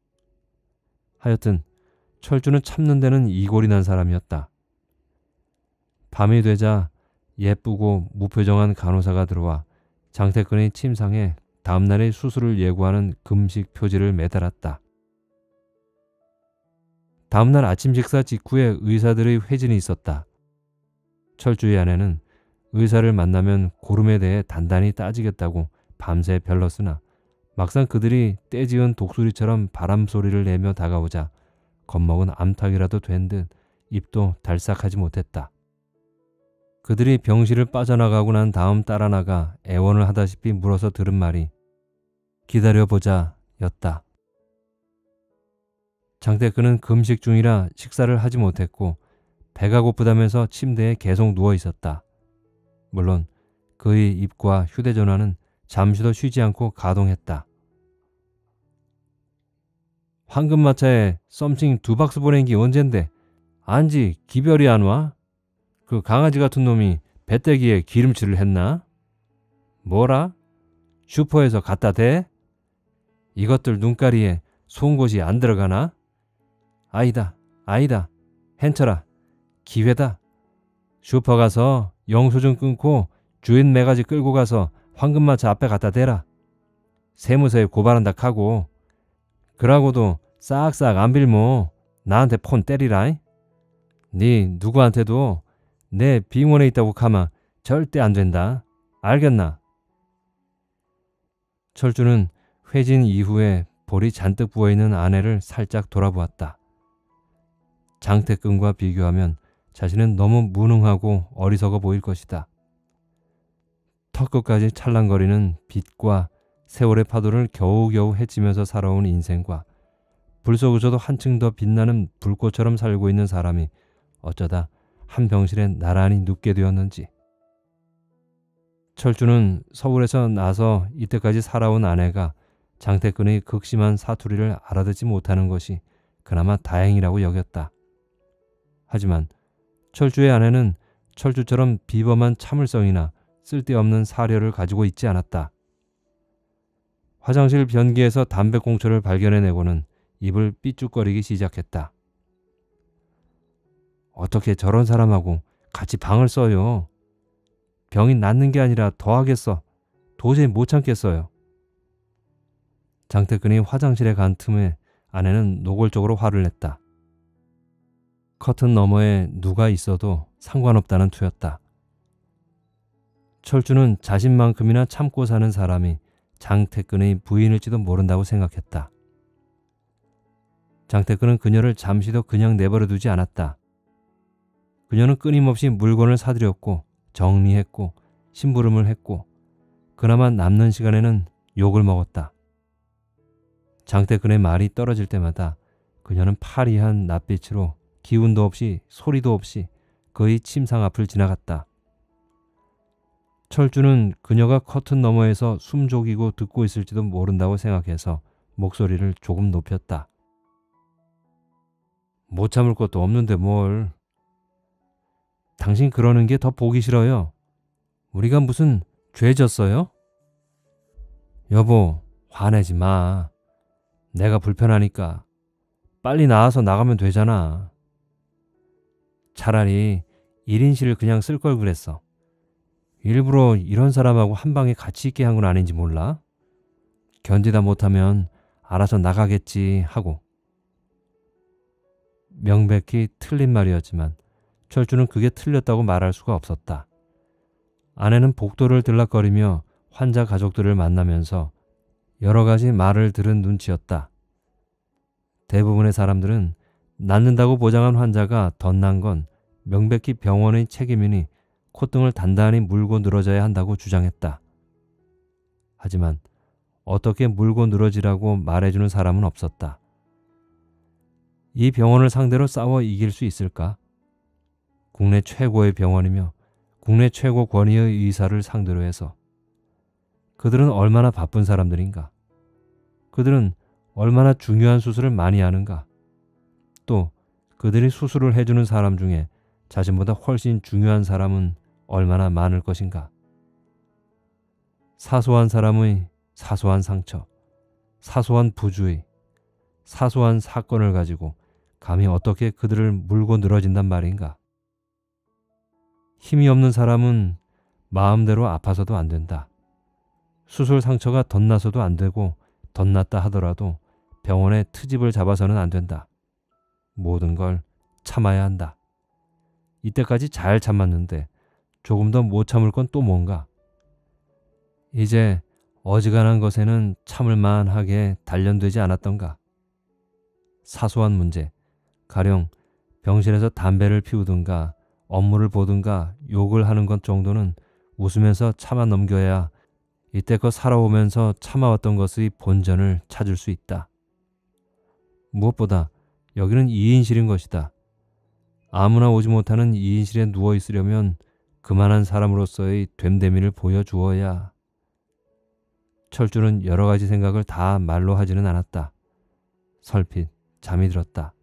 하여튼 철주는 참는 데는 이골이 난 사람이었다. 밤이 되자 예쁘고 무표정한 간호사가 들어와 장태근의 침상에 다음날의 수술을 예고하는 금식 표지를 매달았다. 다음날 아침 식사 직후에 의사들의 회진이 있었다. 철주의 아내는 의사를 만나면 고름에 대해 단단히 따지겠다고 밤새 별렀으나 막상 그들이 떼지은 독수리처럼 바람소리를 내며 다가오자 겁먹은 암탉이라도 된 듯 입도 달싹하지 못했다. 그들이 병실을 빠져나가고 난 다음 따라 나가 애원을 하다시피 물어서 들은 말이 기다려보자 였다. 장태근은 금식 중이라 식사를 하지 못했고 배가 고프다면서 침대에 계속 누워 있었다. 물론 그의 입과 휴대전화는 잠시도 쉬지 않고 가동했다. 황금마차에 썸씽 두 박스 보낸 게 언젠데 안지 기별이 안 와? 그 강아지 같은 놈이 배때기에 기름칠을 했나? 뭐라? 슈퍼에서 갖다 대? 이것들 눈가리에 송곳이 안 들어가나? 아니다, 아니다, hen쳐라, 기회다. 슈퍼 가서 영수증 끊고 주인 매가지 끌고 가서 황금마차 앞에 갖다 대라. 세무서에 고발한다 하고 그러고도 싹싹 안 빌모 나한테 폰 때리라. 네 누구한테도 내 빙원에 있다고 가면 절대 안 된다. 알겠나? 철주는 회진 이후에 볼이 잔뜩 부어있는 아내를 살짝 돌아보았다. 장태근과 비교하면 자신은 너무 무능하고 어리석어 보일 것이다. 턱끝까지 찰랑거리는 빛과 세월의 파도를 겨우겨우 헤치면서 살아온 인생과 불 속에서도 한층 더 빛나는 불꽃처럼 살고 있는 사람이 어쩌다 한 병실에 나란히 눕게 되었는지. 철주는 서울에서 나서 이때까지 살아온 아내가 장태근의 극심한 사투리를 알아듣지 못하는 것이 그나마 다행이라고 여겼다. 하지만 철주의 아내는 철주처럼 비범한 참을성이나 쓸데없는 사려를 가지고 있지 않았다. 화장실 변기에서 담배꽁초를 발견해내고는 입을 삐죽거리기 시작했다. 어떻게 저런 사람하고 같이 방을 써요? 병이 낫는 게 아니라 더하겠어. 도저히 못 참겠어요. 장태근이 화장실에 간 틈에 아내는 노골적으로 화를 냈다. 커튼 너머에 누가 있어도 상관없다는 투였다. 철주는 자신만큼이나 참고 사는 사람이 장태근의 부인일지도 모른다고 생각했다. 장태근은 그녀를 잠시도 그냥 내버려 두지 않았다. 그녀는 끊임없이 물건을 사들였고 정리했고 심부름을 했고 그나마 남는 시간에는 욕을 먹었다. 장태근의 말이 떨어질 때마다 그녀는 파리한 낯빛으로 기운도 없이 소리도 없이 그의 침상 앞을 지나갔다. 철주는 그녀가 커튼 너머에서 숨죽이고 듣고 있을지도 모른다고 생각해서 목소리를 조금 높였다. 못 참을 것도 없는데 뭘. 당신 그러는 게 더 보기 싫어요. 우리가 무슨 죄 졌어요? 여보, 화내지 마. 내가 불편하니까 빨리 나와서 나가면 되잖아. 차라리 일 인실을 그냥 쓸 걸 그랬어. 일부러 이런 사람하고 한 방에 같이 있게 한 건 아닌지 몰라? 견디다 못하면 알아서 나가겠지 하고. 명백히 틀린 말이었지만 철주는 그게 틀렸다고 말할 수가 없었다. 아내는 복도를 들락거리며 환자 가족들을 만나면서 여러 가지 말을 들은 눈치였다. 대부분의 사람들은 낫는다고 보장한 환자가 덧난 건 명백히 병원의 책임이니 콧등을 단단히 물고 늘어져야 한다고 주장했다. 하지만 어떻게 물고 늘어지라고 말해주는 사람은 없었다. 이 병원을 상대로 싸워 이길 수 있을까? 국내 최고의 병원이며 국내 최고 권위의 의사를 상대로 해서. 그들은 얼마나 바쁜 사람들인가? 그들은 얼마나 중요한 수술을 많이 하는가? 또 그들이 수술을 해주는 사람 중에 자신보다 훨씬 중요한 사람은 얼마나 많을 것인가? 사소한 사람의 사소한 상처, 사소한 부주의, 사소한 사건을 가지고 감히 어떻게 그들을 물고 늘어진단 말인가? 힘이 없는 사람은 마음대로 아파서도 안 된다. 수술 상처가 덧나서도 안 되고 덧났다 하더라도 병원에 트집을 잡아서는 안 된다. 모든 걸 참아야 한다. 이때까지 잘 참았는데 조금 더 못 참을 건 또 뭔가? 이제 어지간한 것에는 참을 만하게 단련되지 않았던가? 사소한 문제, 가령 병실에서 담배를 피우든가 업무를 보든가 욕을 하는 것 정도는 웃으면서 참아 넘겨야 이때껏 살아오면서 참아왔던 것의 본전을 찾을 수 있다. 무엇보다 여기는 이 인실인 것이다. 아무나 오지 못하는 이 인실에 누워 있으려면 그만한 사람으로서의 됨됨이를 보여주어야. 철주는 여러 가지 생각을 다 말로 하지는 않았다. 설핏 잠이 들었다.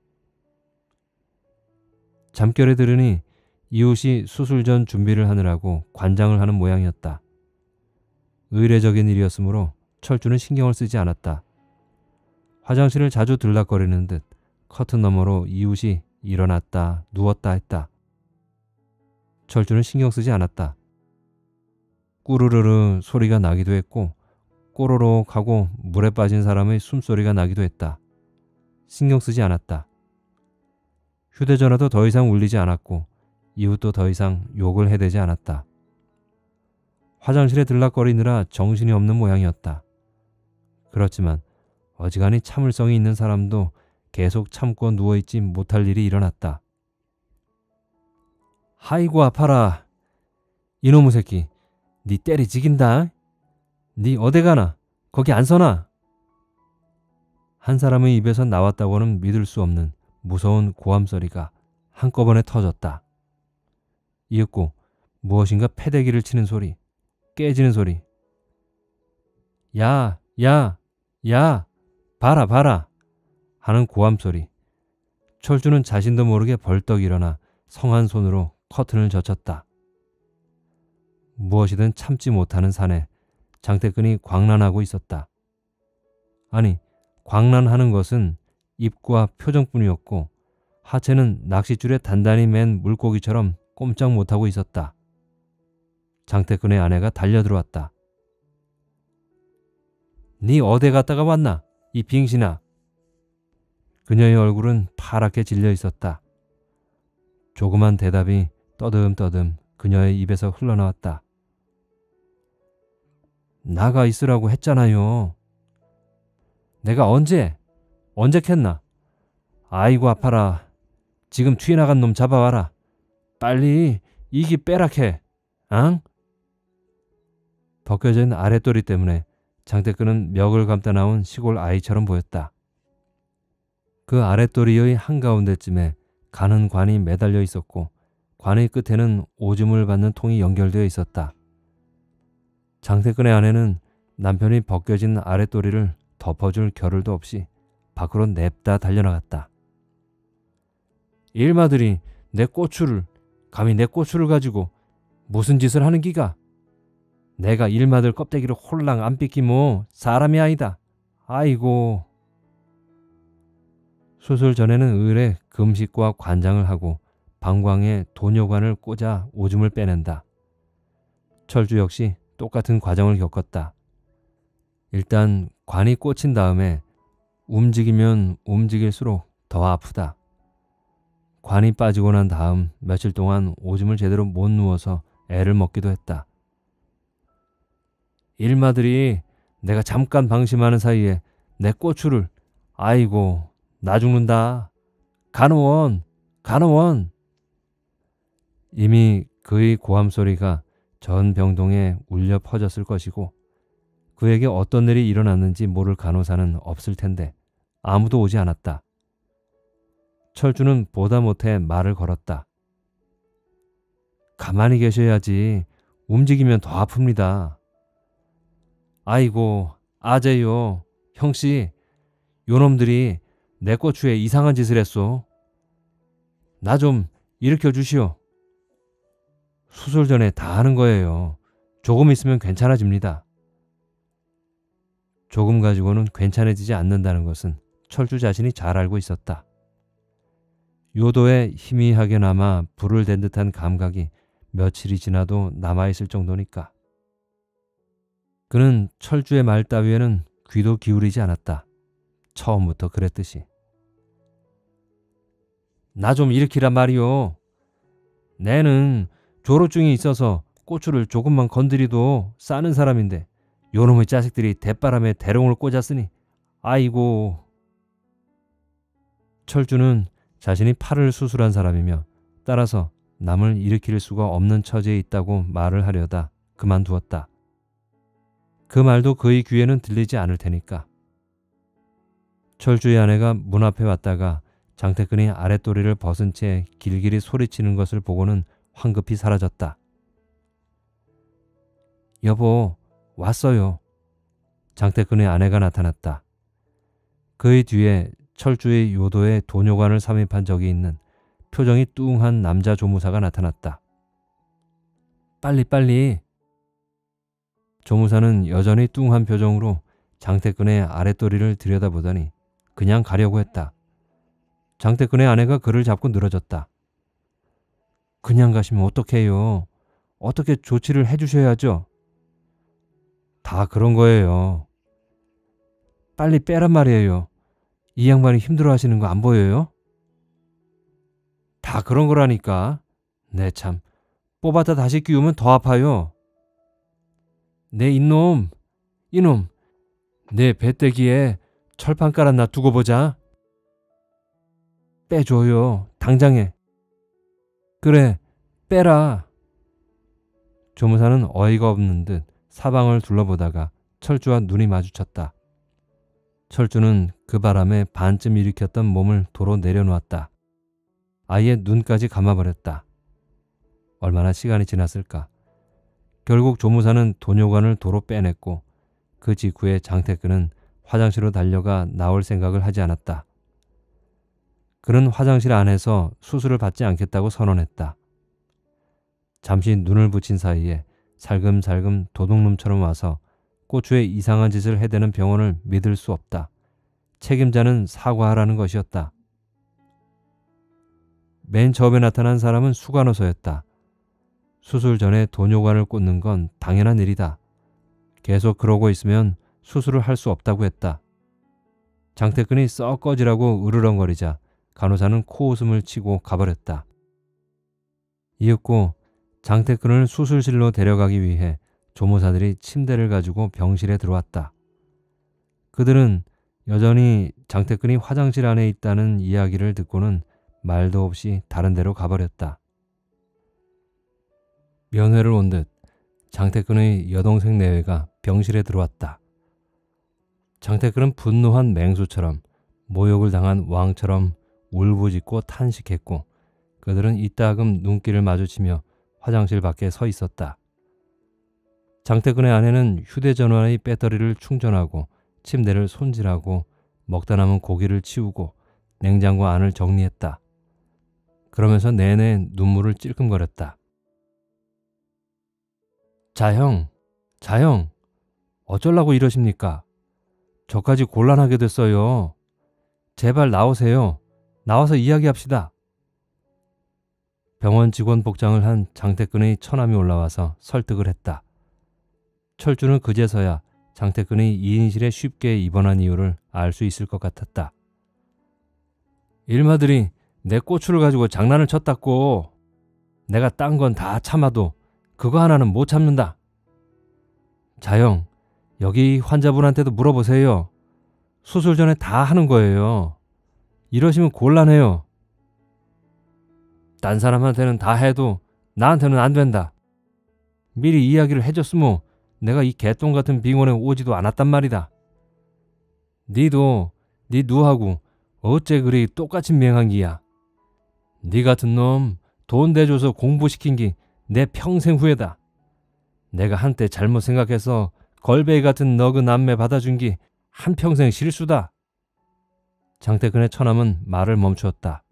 잠결에 들으니 이웃이 수술 전 준비를 하느라고 관장을 하는 모양이었다. 의례적인 일이었으므로 철주는 신경을 쓰지 않았다. 화장실을 자주 들락거리는 듯 커튼 너머로 이웃이 일어났다 누웠다 했다. 철주는 신경 쓰지 않았다. 꾸르르르 소리가 나기도 했고 꼬로록 하고 물에 빠진 사람의 숨소리가 나기도 했다. 신경 쓰지 않았다. 휴대전화도 더 이상 울리지 않았고 이웃도 더 이상 욕을 해대지 않았다. 화장실에 들락거리느라 정신이 없는 모양이었다. 그렇지만 어지간히 참을성이 있는 사람도 계속 참고 누워있지 못할 일이 일어났다. 아이고 아파라. 이놈의 새끼, 니 때리 지긴다. 니 어디 가나? 거기 안 서나? 한 사람의 입에서 나왔다고는 믿을 수 없는 무서운 고함소리가 한꺼번에 터졌다. 이윽고 무엇인가 패대기를 치는 소리, 깨지는 소리. 야, 야, 야, 봐라, 봐라 하는 고함소리. 철주는 자신도 모르게 벌떡 일어나 성한 손으로 커튼을 젖혔다. 무엇이든 참지 못하는 사내 장태근이 광란하고 있었다. 아니, 광란하는 것은 입과 표정뿐이었고 하체는 낚싯줄에 단단히 맨 물고기처럼 꼼짝 못하고 있었다. 장태근의 아내가 달려들어왔다. 네 어디 갔다가 왔나? 이 빙신아. 그녀의 얼굴은 파랗게 질려 있었다. 조그만 대답이 떠듬떠듬 그녀의 입에서 흘러나왔다. 나가 있으라고 했잖아요. 내가 언제? 언제 캤나? 아이고 아파라. 지금 튀어나간 놈 잡아와라. 빨리 이기 빼라캐. 앙? 벗겨진 아랫도리 때문에 장태근은 멱을 감다 나온 시골 아이처럼 보였다. 그 아랫도리의 한가운데쯤에 가는 관이 매달려 있었고 관의 끝에는 오줌을 받는 통이 연결되어 있었다. 장태근의 아내는 남편이 벗겨진 아랫도리를 덮어줄 겨를도 없이 밖으로 냅다 달려나갔다. 일마들이 내 고추를, 감히 내 고추를 가지고 무슨 짓을 하는 기가? 내가 일마들 껍데기를 홀랑 안 삐끼 뭐 사람이 아니다. 아이고. 수술 전에는 의뢰 금식과 관장을 하고 방광에 도뇨관을 꽂아 오줌을 빼낸다. 철주 역시 똑같은 과정을 겪었다. 일단 관이 꽂힌 다음에 움직이면 움직일수록 더 아프다. 관이 빠지고 난 다음 며칠 동안 오줌을 제대로 못 누워서 애를 먹기도 했다. 일마들이 내가 잠깐 방심하는 사이에 내 고추를, 아이고 나 죽는다. 간호원, 간호원. 이미 그의 고함 소리가 전 병동에 울려 퍼졌을 것이고 그에게 어떤 일이 일어났는지 모를 간호사는 없을 텐데 아무도 오지 않았다. 철주는 보다 못해 말을 걸었다. 가만히 계셔야지. 움직이면 더 아픕니다. 아이고 아재요. 형씨, 요놈들이 내 고추에 이상한 짓을 했소. 나 좀 일으켜 주시오. 수술 전에 다 하는 거예요. 조금 있으면 괜찮아집니다. 조금 가지고는 괜찮아지지 않는다는 것은 철주 자신이 잘 알고 있었다. 요도에 희미하게나마 불을 댄 듯한 감각이 며칠이 지나도 남아있을 정도니까. 그는 철주의 말 따위에는 귀도 기울이지 않았다. 처음부터 그랬듯이. 나 좀 일으키란 말이오. 내는 조로증이 있어서 고추를 조금만 건드리도 싸는 사람인데 요놈의 자식들이 대바람에 대롱을 꽂았으니 아이고. 철주는 자신이 팔을 수술한 사람이며 따라서 남을 일으킬 수가 없는 처지에 있다고 말을 하려다 그만두었다. 그 말도 그의 귀에는 들리지 않을 테니까. 철주의 아내가 문 앞에 왔다가 장태근이 아랫도리를 벗은 채 길길이 소리치는 것을 보고는 황급히 사라졌다. 여보, 왔어요. 장태근의 아내가 나타났다. 그의 뒤에 철주의 요도에 도뇨관을 삽입한 적이 있는 표정이 뚱한 남자 조무사가 나타났다. 빨리 빨리. 조무사는 여전히 뚱한 표정으로 장태근의 아랫도리를 들여다보더니 그냥 가려고 했다. 장태근의 아내가 그를 잡고 늘어졌다. 그냥 가시면 어떡해요. 어떻게 조치를 해주셔야죠. 다 그런 거예요. 빨리 빼란 말이에요. 이 양반이 힘들어 하시는 거 안 보여요? 다 그런 거라니까. 네 참. 뽑았다 다시 끼우면 더 아파요. 내 이놈, 이놈. 내 배때기에 철판 깔았나 두고 보자. 빼줘요. 당장에. 그래, 빼라. 조무사는 어이가 없는 듯 사방을 둘러보다가 철주와 눈이 마주쳤다. 철주는 그 바람에 반쯤 일으켰던 몸을 도로 내려놓았다. 아예 눈까지 감아버렸다. 얼마나 시간이 지났을까. 결국 조무사는 도뇨관을 도로 빼냈고 그 직후에 장태근은 화장실로 달려가 나올 생각을 하지 않았다. 그는 화장실 안에서 수술을 받지 않겠다고 선언했다. 잠시 눈을 붙인 사이에 살금살금 도둑놈처럼 와서 고추에 이상한 짓을 해대는 병원을 믿을 수 없다. 책임자는 사과하라는 것이었다. 맨 처음에 나타난 사람은 수간호사였다. 수술 전에 도뇨관을 꽂는 건 당연한 일이다. 계속 그러고 있으면 수술을 할 수 없다고 했다. 장태근이 썩 꺼지라고 으르렁거리자 간호사는 코웃음을 치고 가버렸다. 이윽고 장태근을 수술실로 데려가기 위해 조무사들이 침대를 가지고 병실에 들어왔다. 그들은 여전히 장태근이 화장실 안에 있다는 이야기를 듣고는 말도 없이 다른 데로 가버렸다. 면회를 온 듯 장태근의 여동생 내외가 병실에 들어왔다. 장태근은 분노한 맹수처럼 모욕을 당한 왕처럼 울부짖고 탄식했고 그들은 이따금 눈길을 마주치며 화장실 밖에 서 있었다. 장태근의 아내는 휴대전화의 배터리를 충전하고 침대를 손질하고 먹다 남은 고기를 치우고 냉장고 안을 정리했다. 그러면서 내내 눈물을 찔끔거렸다. 자형, 자형, 어쩌려고 이러십니까? 저까지 곤란하게 됐어요. 제발 나오세요. 나와서 이야기합시다. 병원 직원 복장을 한 장태근의 처남이 올라와서 설득을 했다. 철주는 그제서야 장태근의 이인실에 쉽게 입원한 이유를 알 수 있을 것 같았다. 일마들이 내 고추를 가지고 장난을 쳤다고. 내가 딴 건 다 참아도 그거 하나는 못 참는다. 자영, 여기 환자분한테도 물어보세요. 수술 전에 다 하는 거예요. 이러시면 곤란해요. 딴 사람한테는 다 해도 나한테는 안 된다. 미리 이야기를 해줬으면 내가 이 개똥 같은 병원에 오지도 않았단 말이다. 니도 니 누하고 어째 그리 똑같이 맹한 기야. 니 같은 놈 돈 대줘서 공부시킨 기 내 평생 후회다. 내가 한때 잘못 생각해서 걸베이 같은 너그 남매 받아준 기 한평생 실수다. 장태근의 처남은 말을 멈추었다.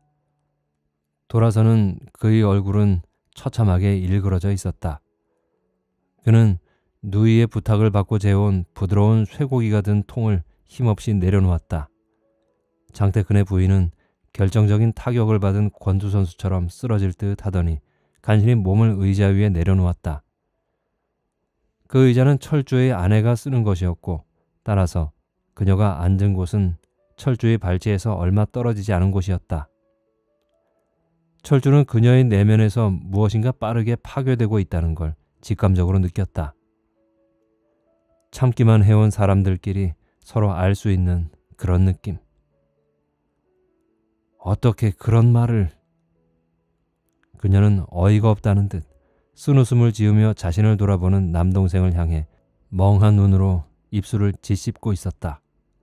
돌아서는 그의 얼굴은 처참하게 일그러져 있었다. 그는 누이의 부탁을 받고 재온 부드러운 쇠고기가 든 통을 힘없이 내려놓았다. 장태근의 부인은 결정적인 타격을 받은 권투선수처럼 쓰러질 듯 하더니 간신히 몸을 의자 위에 내려놓았다. 그 의자는 철주의 아내가 쓰는 것이었고 따라서 그녀가 앉은 곳은 철주의 발치에서 얼마 떨어지지 않은 곳이었다. 철주는 그녀의 내면에서 무엇인가 빠르게 파괴되고 있다는 걸 직감적으로 느꼈다. 참기만 해온 사람들끼리 서로 알 수 있는 그런 느낌. 어떻게 그런 말을... 그녀는 어이가 없다는 듯 쓴웃음을 지으며 자신을 돌아보는 남동생을 향해 멍한 눈으로 입술을 짓씹고 있었다.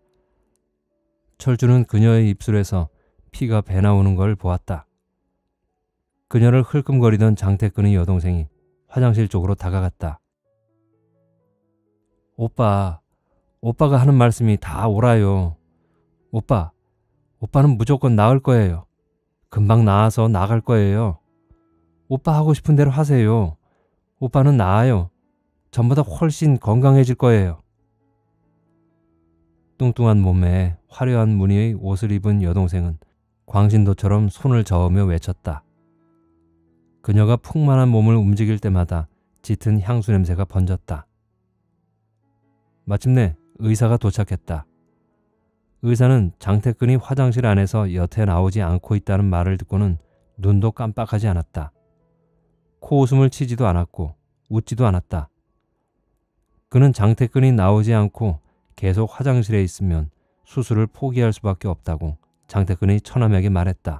철주는 그녀의 입술에서 피가 배 나오는 걸 보았다. 그녀를 흘끔거리던 장태근의 여동생이 화장실 쪽으로 다가갔다. 오빠, 오빠가 하는 말씀이 다 옳아요. 오빠, 오빠는 무조건 나을 거예요. 금방 나아서 나갈 거예요. 오빠 하고 싶은 대로 하세요. 오빠는 나아요. 전보다 훨씬 건강해질 거예요. 뚱뚱한 몸에 화려한 무늬의 옷을 입은 여동생은 광신도처럼 손을 저으며 외쳤다. 그녀가 풍만한 몸을 움직일 때마다 짙은 향수 냄새가 번졌다. 마침내 의사가 도착했다. 의사는 장태근이 화장실 안에서 여태 나오지 않고 있다는 말을 듣고는 눈도 깜빡하지 않았다. 코웃음을 치지도 않았고 웃지도 않았다. 그는 장태근이 나오지 않고 계속 화장실에 있으면 수술을 포기할 수밖에 없다고 장태근의 처남에게 말했다.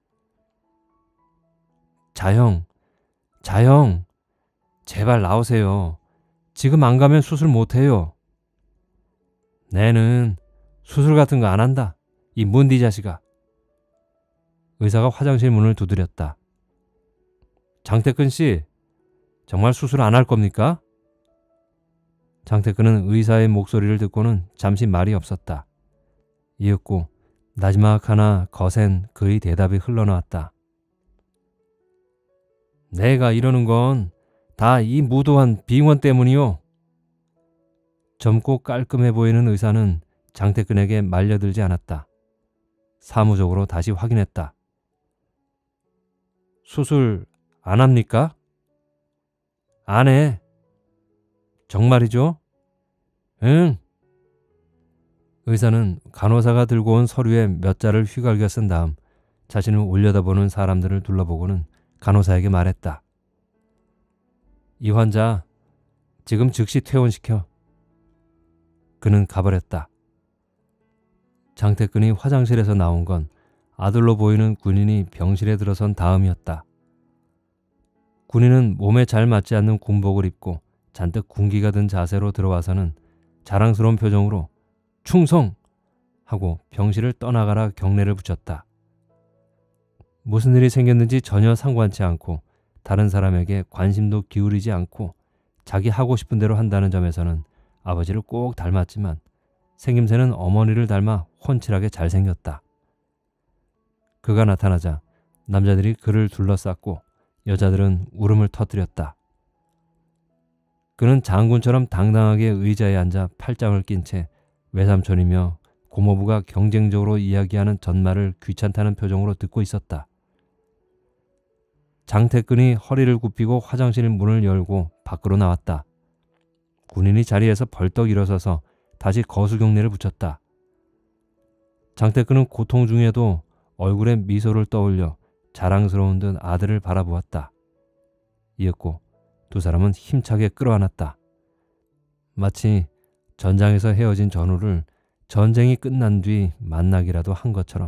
자형, 자형, 제발 나오세요. 지금 안 가면 수술 못해요. 내는 수술 같은 거 안 한다. 이 문디 자식아. 의사가 화장실 문을 두드렸다. 장태근 씨, 정말 수술 안 할 겁니까? 장태근은 의사의 목소리를 듣고는 잠시 말이 없었다. 이윽고 나지막하나 거센 그의 대답이 흘러나왔다. 내가 이러는 건 다 이 무도한 빙원 때문이요. 젊고 깔끔해 보이는 의사는 장태근에게 말려들지 않았다. 사무적으로 다시 확인했다. 수술 안 합니까? 안 해. 정말이죠? 응. 의사는 간호사가 들고 온 서류에 몇 자를 휘갈겨 쓴 다음 자신을 올려다보는 사람들을 둘러보고는 간호사에게 말했다. 이 환자 지금 즉시 퇴원시켜. 그는 가버렸다. 장태근이 화장실에서 나온 건 아들로 보이는 군인이 병실에 들어선 다음이었다. 군인은 몸에 잘 맞지 않는 군복을 입고 잔뜩 군기가 든 자세로 들어와서는 자랑스러운 표정으로 충성! 하고 병실을 떠나가라 경례를 붙였다. 무슨 일이 생겼는지 전혀 상관치 않고 다른 사람에게 관심도 기울이지 않고 자기 하고 싶은 대로 한다는 점에서는 아버지를 꼭 닮았지만 생김새는 어머니를 닮아 훤칠하게 잘생겼다. 그가 나타나자 남자들이 그를 둘러쌌고 여자들은 울음을 터뜨렸다. 그는 장군처럼 당당하게 의자에 앉아 팔짱을 낀 채 외삼촌이며 고모부가 경쟁적으로 이야기하는 전말을 귀찮다는 표정으로 듣고 있었다. 장태근이 허리를 굽히고 화장실 문을 열고 밖으로 나왔다. 군인이 자리에서 벌떡 일어서서 다시 거수경례를 붙였다. 장태근은 고통 중에도 얼굴에 미소를 떠올려 자랑스러운 듯 아들을 바라보았다. 이윽고 두 사람은 힘차게 끌어안았다. 마치 전장에서 헤어진 전우를 전쟁이 끝난 뒤 만나기라도 한 것처럼.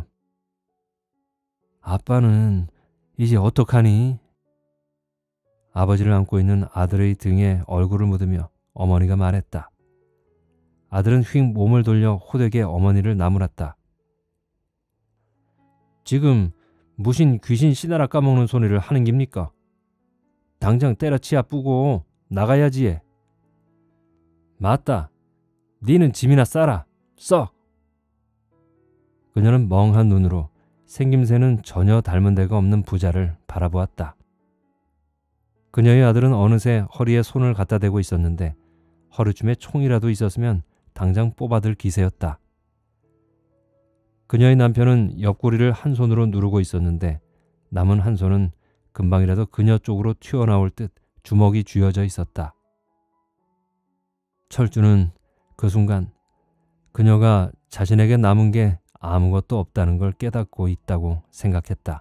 아빠는 이제 어떡하니? 아버지를 안고 있는 아들의 등에 얼굴을 묻으며 어머니가 말했다. 아들은 휙 몸을 돌려 호되게 어머니를 나무랐다. 지금 무신 귀신 씨나라 까먹는 소리를 하는 깁니까? 당장 때려치야 뿌고 나가야지 해. 맞다. 니는 짐이나 싸라. 써. 그녀는 멍한 눈으로 생김새는 전혀 닮은 데가 없는 부자를 바라보았다. 그녀의 아들은 어느새 허리에 손을 갖다 대고 있었는데 허리춤에 총이라도 있었으면 당장 뽑아들 기세였다. 그녀의 남편은 옆구리를 한 손으로 누르고 있었는데 남은 한 손은 금방이라도 그녀 쪽으로 튀어나올 듯 주먹이 쥐어져 있었다. 철주는 그 순간 그녀가 자신에게 남은 게 아무것도 없다는 걸 깨닫고 있다고 생각했다.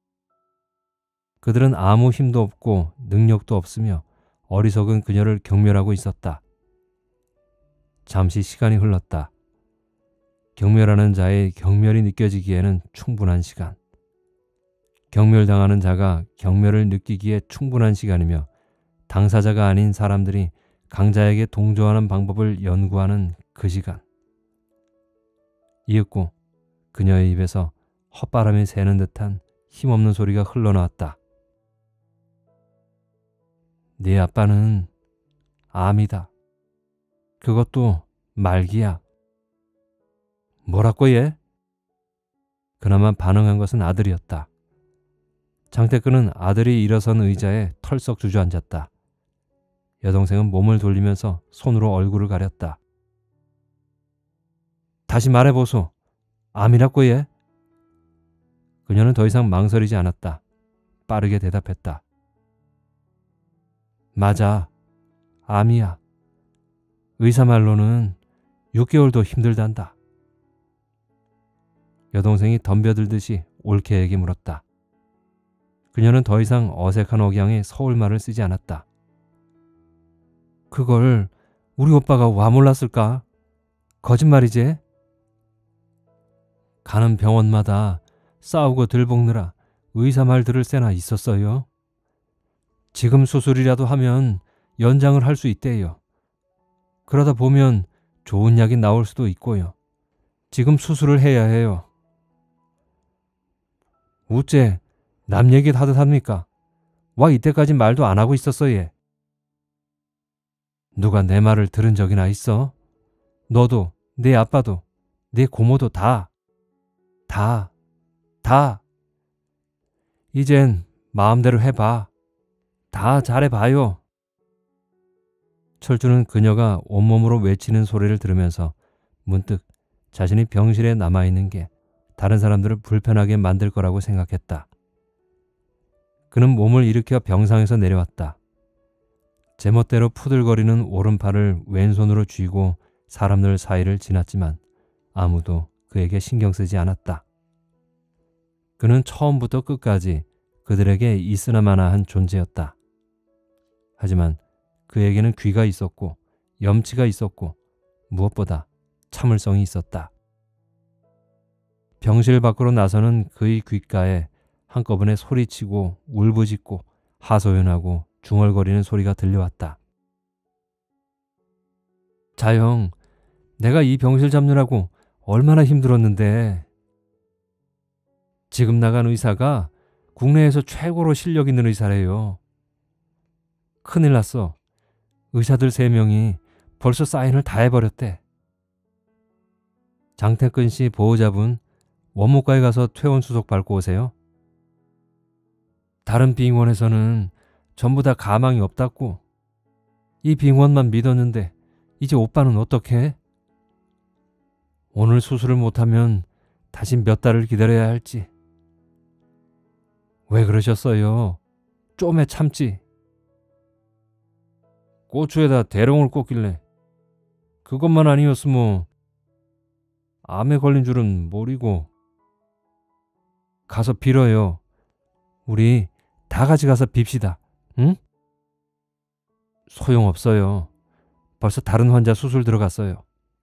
그들은 아무 힘도 없고 능력도 없으며 어리석은 그녀를 경멸하고 있었다. 잠시 시간이 흘렀다. 경멸하는 자의 경멸이 느껴지기에는 충분한 시간. 경멸당하는 자가 경멸을 느끼기에 충분한 시간이며 당사자가 아닌 사람들이 강자에게 동조하는 방법을 연구하는 그 시간. 이윽고 그녀의 입에서 헛바람이 새는 듯한 힘없는 소리가 흘러나왔다. 네 아빠는 암이다. 그것도 말기야. 뭐라고 얘? 그나마 반응한 것은 아들이었다. 장태근은 아들이 일어선 의자에 털썩 주저앉았다. 여동생은 몸을 돌리면서 손으로 얼굴을 가렸다. 다시 말해보소. 암이라고 얘? 그녀는 더 이상 망설이지 않았다. 빠르게 대답했다. 맞아. 암이야. 의사 말로는 육 개월도 힘들단다. 여동생이 덤벼들듯이 올케에게 물었다. 그녀는 더 이상 어색한 억양의 서울말을 쓰지 않았다. 그걸 우리 오빠가 와 몰랐을까? 거짓말이지? 가는 병원마다 싸우고 들볶느라 의사 말 들을 새나 있었어요. 지금 수술이라도 하면 연장을 할 수 있대요. 그러다 보면 좋은 약이 나올 수도 있고요. 지금 수술을 해야 해요. 우째 남 얘기 하듯 합니까? 와 이때까지 말도 안 하고 있었어 얘. 누가 내 말을 들은 적이나 있어? 너도 내 아빠도 내 고모도 다. 다. 다. 이젠 마음대로 해봐. 다 잘해봐요. 철주는 그녀가 온몸으로 외치는 소리를 들으면서 문득 자신이 병실에 남아있는 게 다른 사람들을 불편하게 만들 거라고 생각했다. 그는 몸을 일으켜 병상에서 내려왔다. 제멋대로 푸들거리는 오른팔을 왼손으로 쥐고 사람들 사이를 지났지만 아무도 그에게 신경 쓰지 않았다. 그는 처음부터 끝까지 그들에게 있으나마나한 존재였다. 하지만 그에게는 귀가 있었고 염치가 있었고 무엇보다 참을성이 있었다. 병실 밖으로 나서는 그의 귓가에 한꺼번에 소리치고 울부짖고 하소연하고 중얼거리는 소리가 들려왔다. 자영, 내가 이 병실 잡느라고 얼마나 힘들었는데. 지금 나간 의사가 국내에서 최고로 실력 있는 의사래요. 큰일 났어. 의사들 세 명이 벌써 사인을 다 해버렸대. 장태근 씨 보호자분, 원무과에 가서 퇴원 수속 밟고 오세요. 다른 병원에서는 전부 다 가망이 없다고. 이 병원만 믿었는데 이제 오빠는 어떡해? 오늘 수술을 못하면 다시 몇 달을 기다려야 할지. 왜 그러셨어요? 좀에 참지. 고추에다 대롱을 꽂길래 그것만 아니었으면 암에 걸린 줄은 모르고. 가서 빌어요. 우리 다 같이 가서 빕시다. 응? 소용없어요. 벌써 다른 환자 수술 들어갔어요.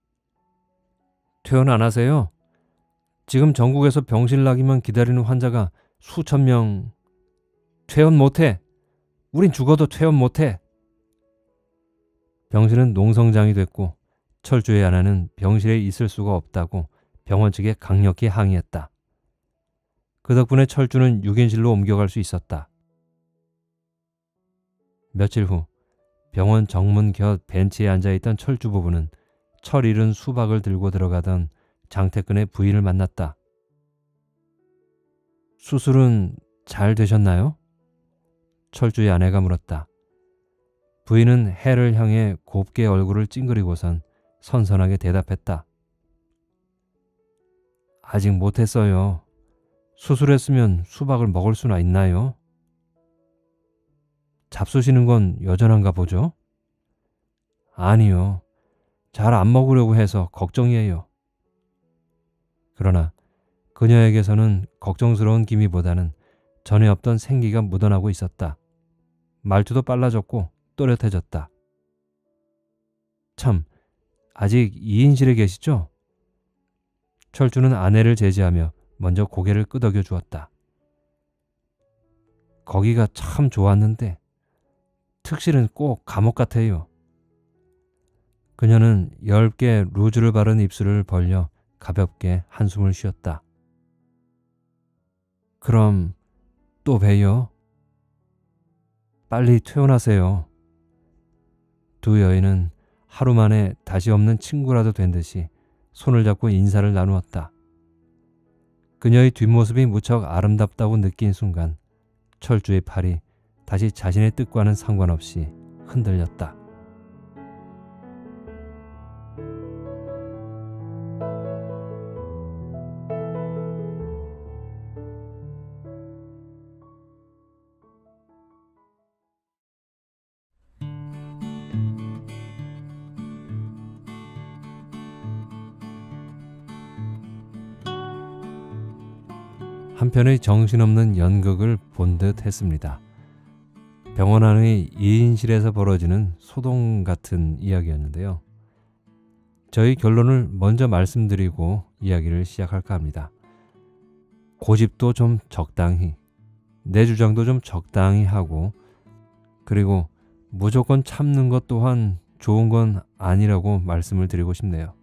퇴원 안 하세요? 지금 전국에서 병실 나기만 기다리는 환자가 수천 명. 퇴원 못해. 우린 죽어도 퇴원 못해. 병실은 농성장이 됐고 철주의 아내는 병실에 있을 수가 없다고 병원 측에 강력히 항의했다. 그 덕분에 철주는 육 인실로 옮겨갈 수 있었다. 며칠 후 병원 정문 곁 벤치에 앉아있던 철주 부부는 철 잃은 수박을 들고 들어가던 장태근의 부인을 만났다. 수술은 잘 되셨나요? 철주의 아내가 물었다. 부인은 해를 향해 곱게 얼굴을 찡그리고선 선선하게 대답했다. 아직 못했어요. 수술했으면 수박을 먹을 수나 있나요? 잡수시는 건 여전한가 보죠? 아니요. 잘 안 먹으려고 해서 걱정이에요. 그러나 그녀에게서는 걱정스러운 기미보다는 전에 없던 생기가 묻어나고 있었다. 말투도 빨라졌고 또렷해졌다. 참, 아직 이 인실에 계시죠? 철주는 아내를 제지하며 먼저 고개를 끄덕여 주었다. 거기가 참 좋았는데 특실은 꼭 감옥 같아요. 그녀는 얇게 루즈를 바른 입술을 벌려 가볍게 한숨을 쉬었다. 그럼 또 봬요. 빨리 퇴원하세요. 두 여인은 하루 만에 다시 없는 친구라도 된 듯이 손을 잡고 인사를 나누었다. 그녀의 뒷모습이 무척 아름답다고 느낀 순간 철주의 팔이 다시 자신의 뜻과는 상관없이 흔들렸다. 한편의 정신없는 연극을 본 듯 했습니다. 병원 안의 이 인실에서 벌어지는 소동 같은 이야기였는데요. 저희 결론을 먼저 말씀드리고 이야기를 시작할까 합니다. 고집도 좀 적당히, 내 주장도 좀 적당히 하고, 그리고 무조건 참는 것 또한 좋은 건 아니라고 말씀을 드리고 싶네요.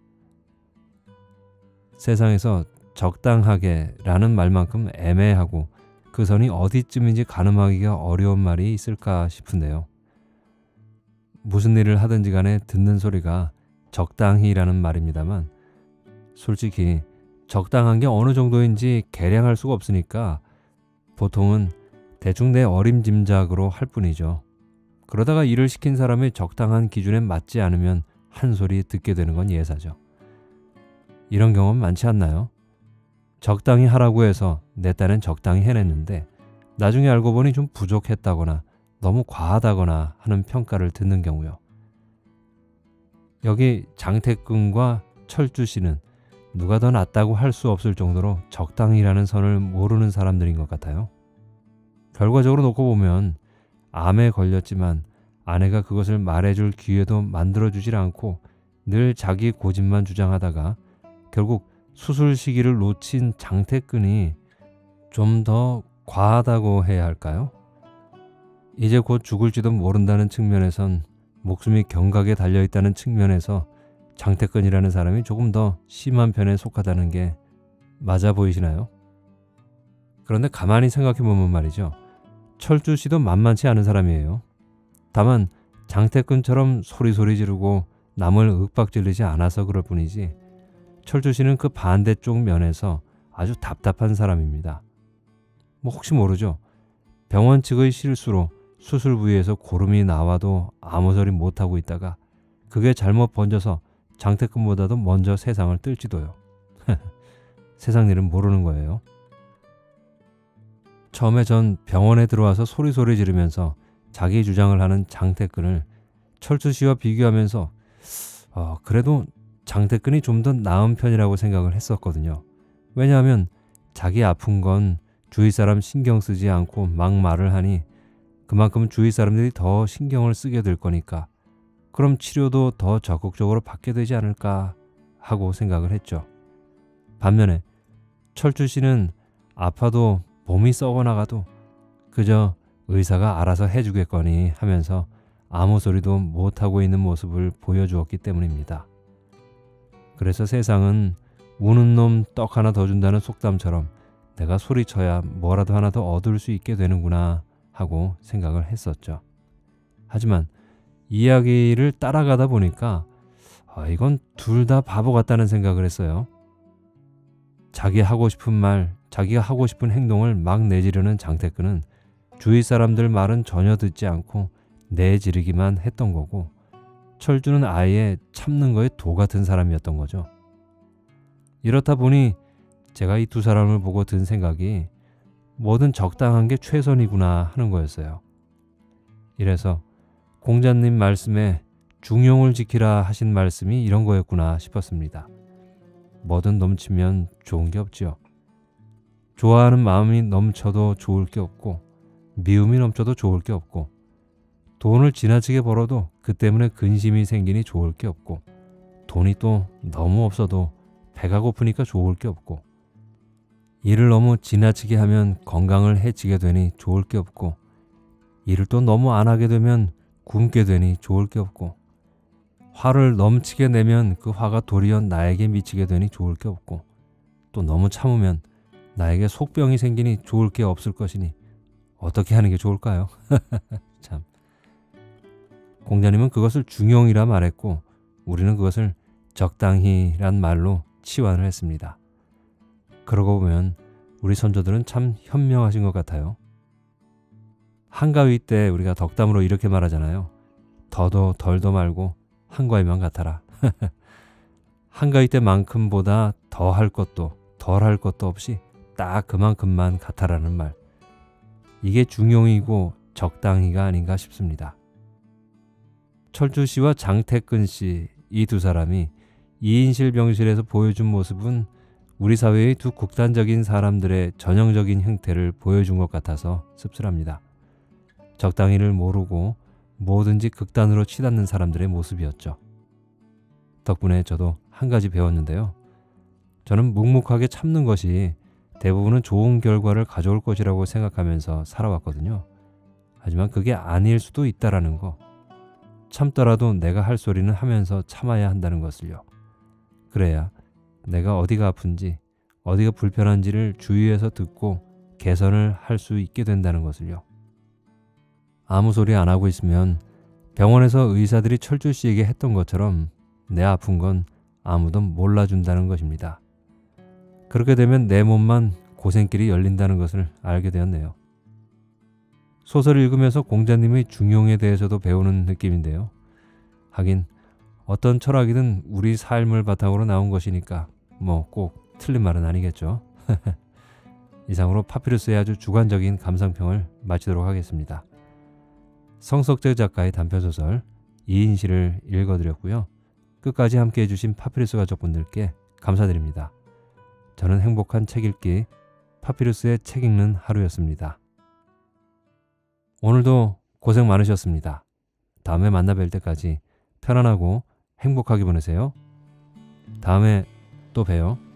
세상에서 적당하게 라는 말만큼 애매하고 그 선이 어디쯤인지 가늠하기가 어려운 말이 있을까 싶은데요. 무슨 일을 하든지 간에 듣는 소리가 적당히 라는 말입니다만 솔직히 적당한 게 어느 정도인지 계량할 수가 없으니까 보통은 대충 내 어림짐작으로 할 뿐이죠. 그러다가 일을 시킨 사람의 적당한 기준에 맞지 않으면 한 소리 듣게 되는 건 예사죠. 이런 경험 많지 않나요? 적당히 하라고 해서 내 딴엔 적당히 해냈는데 나중에 알고 보니 좀 부족했다거나 너무 과하다거나 하는 평가를 듣는 경우요. 여기 장태근과 철주씨는 누가 더 낫다고 할 수 없을 정도로 적당히라는 선을 모르는 사람들인 것 같아요. 결과적으로 놓고 보면 암에 걸렸지만 아내가 그것을 말해줄 기회도 만들어주질 않고 늘 자기 고집만 주장하다가 결국 수술 시기를 놓친 장태근이 좀 더 과하다고 해야 할까요? 이제 곧 죽을지도 모른다는 측면에선, 목숨이 경각에 달려있다는 측면에서 장태근이라는 사람이 조금 더 심한 편에 속하다는 게 맞아 보이시나요? 그런데 가만히 생각해보면 말이죠. 철주씨도 만만치 않은 사람이에요. 다만 장태근처럼 소리소리 지르고 남을 윽박질르지 않아서 그럴 뿐이지, 철주씨는 그 반대쪽 면에서 아주 답답한 사람입니다. 뭐 혹시 모르죠. 병원 측의 실수로 수술 부위에서 고름이 나와도 아무 소리 못하고 있다가 그게 잘못 번져서 장태근보다도 먼저 세상을 뜰지도요. 세상 일은 모르는 거예요. 처음에 전 병원에 들어와서 소리소리 지르면서 자기 주장을 하는 장태근을 철주씨와 비교하면서 어, 그래도 장태근이 좀 더 나은 편이라고 생각을 했었거든요. 왜냐하면 자기 아픈 건 주위 사람 신경 쓰지 않고 막 말을 하니 그만큼 주위 사람들이 더 신경을 쓰게 될 거니까, 그럼 치료도 더 적극적으로 받게 되지 않을까 하고 생각을 했죠. 반면에 철주씨는 아파도 몸이 썩어나가도 그저 의사가 알아서 해주겠거니 하면서 아무 소리도 못하고 있는 모습을 보여주었기 때문입니다. 그래서 세상은 우는 놈 떡 하나 더 준다는 속담처럼 내가 소리쳐야 뭐라도 하나 더 얻을 수 있게 되는구나 하고 생각을 했었죠. 하지만 이야기를 따라가다 보니까 아, 이건 둘 다 바보 같다는 생각을 했어요. 자기 하고 싶은 말, 자기가 하고 싶은 행동을 막 내지르는 장태근은 주위 사람들 말은 전혀 듣지 않고 내지르기만 했던 거고, 철주는 아예 참는 거에 도 같은 사람이었던 거죠. 이렇다 보니 제가 이 두 사람을 보고 든 생각이 뭐든 적당한 게 최선이구나 하는 거였어요. 이래서 공자님 말씀에 중용을 지키라 하신 말씀이 이런 거였구나 싶었습니다. 뭐든 넘치면 좋은 게 없지요. 좋아하는 마음이 넘쳐도 좋을 게 없고, 미움이 넘쳐도 좋을 게 없고, 돈을 지나치게 벌어도 그 때문에 근심이 생기니 좋을 게 없고, 돈이 또 너무 없어도 배가 고프니까 좋을 게 없고, 일을 너무 지나치게 하면 건강을 해치게 되니 좋을 게 없고, 일을 또 너무 안 하게 되면 굶게 되니 좋을 게 없고, 화를 넘치게 내면 그 화가 도리어 나에게 미치게 되니 좋을 게 없고, 또 너무 참으면 나에게 속병이 생기니 좋을 게 없을 것이니 어떻게 하는 게 좋을까요? 참. 공자님은 그것을 중용이라 말했고 우리는 그것을 적당히란 말로 치환을 했습니다. 그러고 보면 우리 선조들은 참 현명하신 것 같아요. 한가위 때 우리가 덕담으로 이렇게 말하잖아요. 더도 덜도 말고 한가위만 같아라. 한가위 때만큼보다 더 할 것도 덜 할 것도 없이 딱 그만큼만 같아라는 말. 이게 중용이고 적당히가 아닌가 싶습니다. 철주씨와 장태근씨, 이 두 사람이 이인실 병실에서 보여준 모습은 우리 사회의 두 극단적인 사람들의 전형적인 형태를 보여준 것 같아서 씁쓸합니다. 적당히를 모르고 뭐든지 극단으로 치닫는 사람들의 모습이었죠. 덕분에 저도 한 가지 배웠는데요. 저는 묵묵하게 참는 것이 대부분은 좋은 결과를 가져올 것이라고 생각하면서 살아왔거든요. 하지만 그게 아닐 수도 있다라는 거. 참더라도 내가 할 소리는 하면서 참아야 한다는 것을요. 그래야 내가 어디가 아픈지, 어디가 불편한지를 주위에서 듣고 개선을 할 수 있게 된다는 것을요. 아무 소리 안 하고 있으면 병원에서 의사들이 철주씨에게 했던 것처럼 내 아픈 건 아무도 몰라준다는 것입니다. 그렇게 되면 내 몸만 고생길이 열린다는 것을 알게 되었네요. 소설을 읽으면서 공자님의 중용에 대해서도 배우는 느낌인데요. 하긴 어떤 철학이든 우리 삶을 바탕으로 나온 것이니까 뭐 꼭 틀린 말은 아니겠죠. 이상으로 파피루스의 아주 주관적인 감상평을 마치도록 하겠습니다. 성석재 작가의 단편소설 이인시를 읽어드렸고요. 끝까지 함께해 주신 파피루스 가족분들께 감사드립니다. 저는 행복한 책 읽기 파피루스의 책 읽는 하루였습니다. 오늘도 고생 많으셨습니다. 다음에 만나 뵐 때까지 편안하고 행복하게 보내세요. 다음에 또 봬요.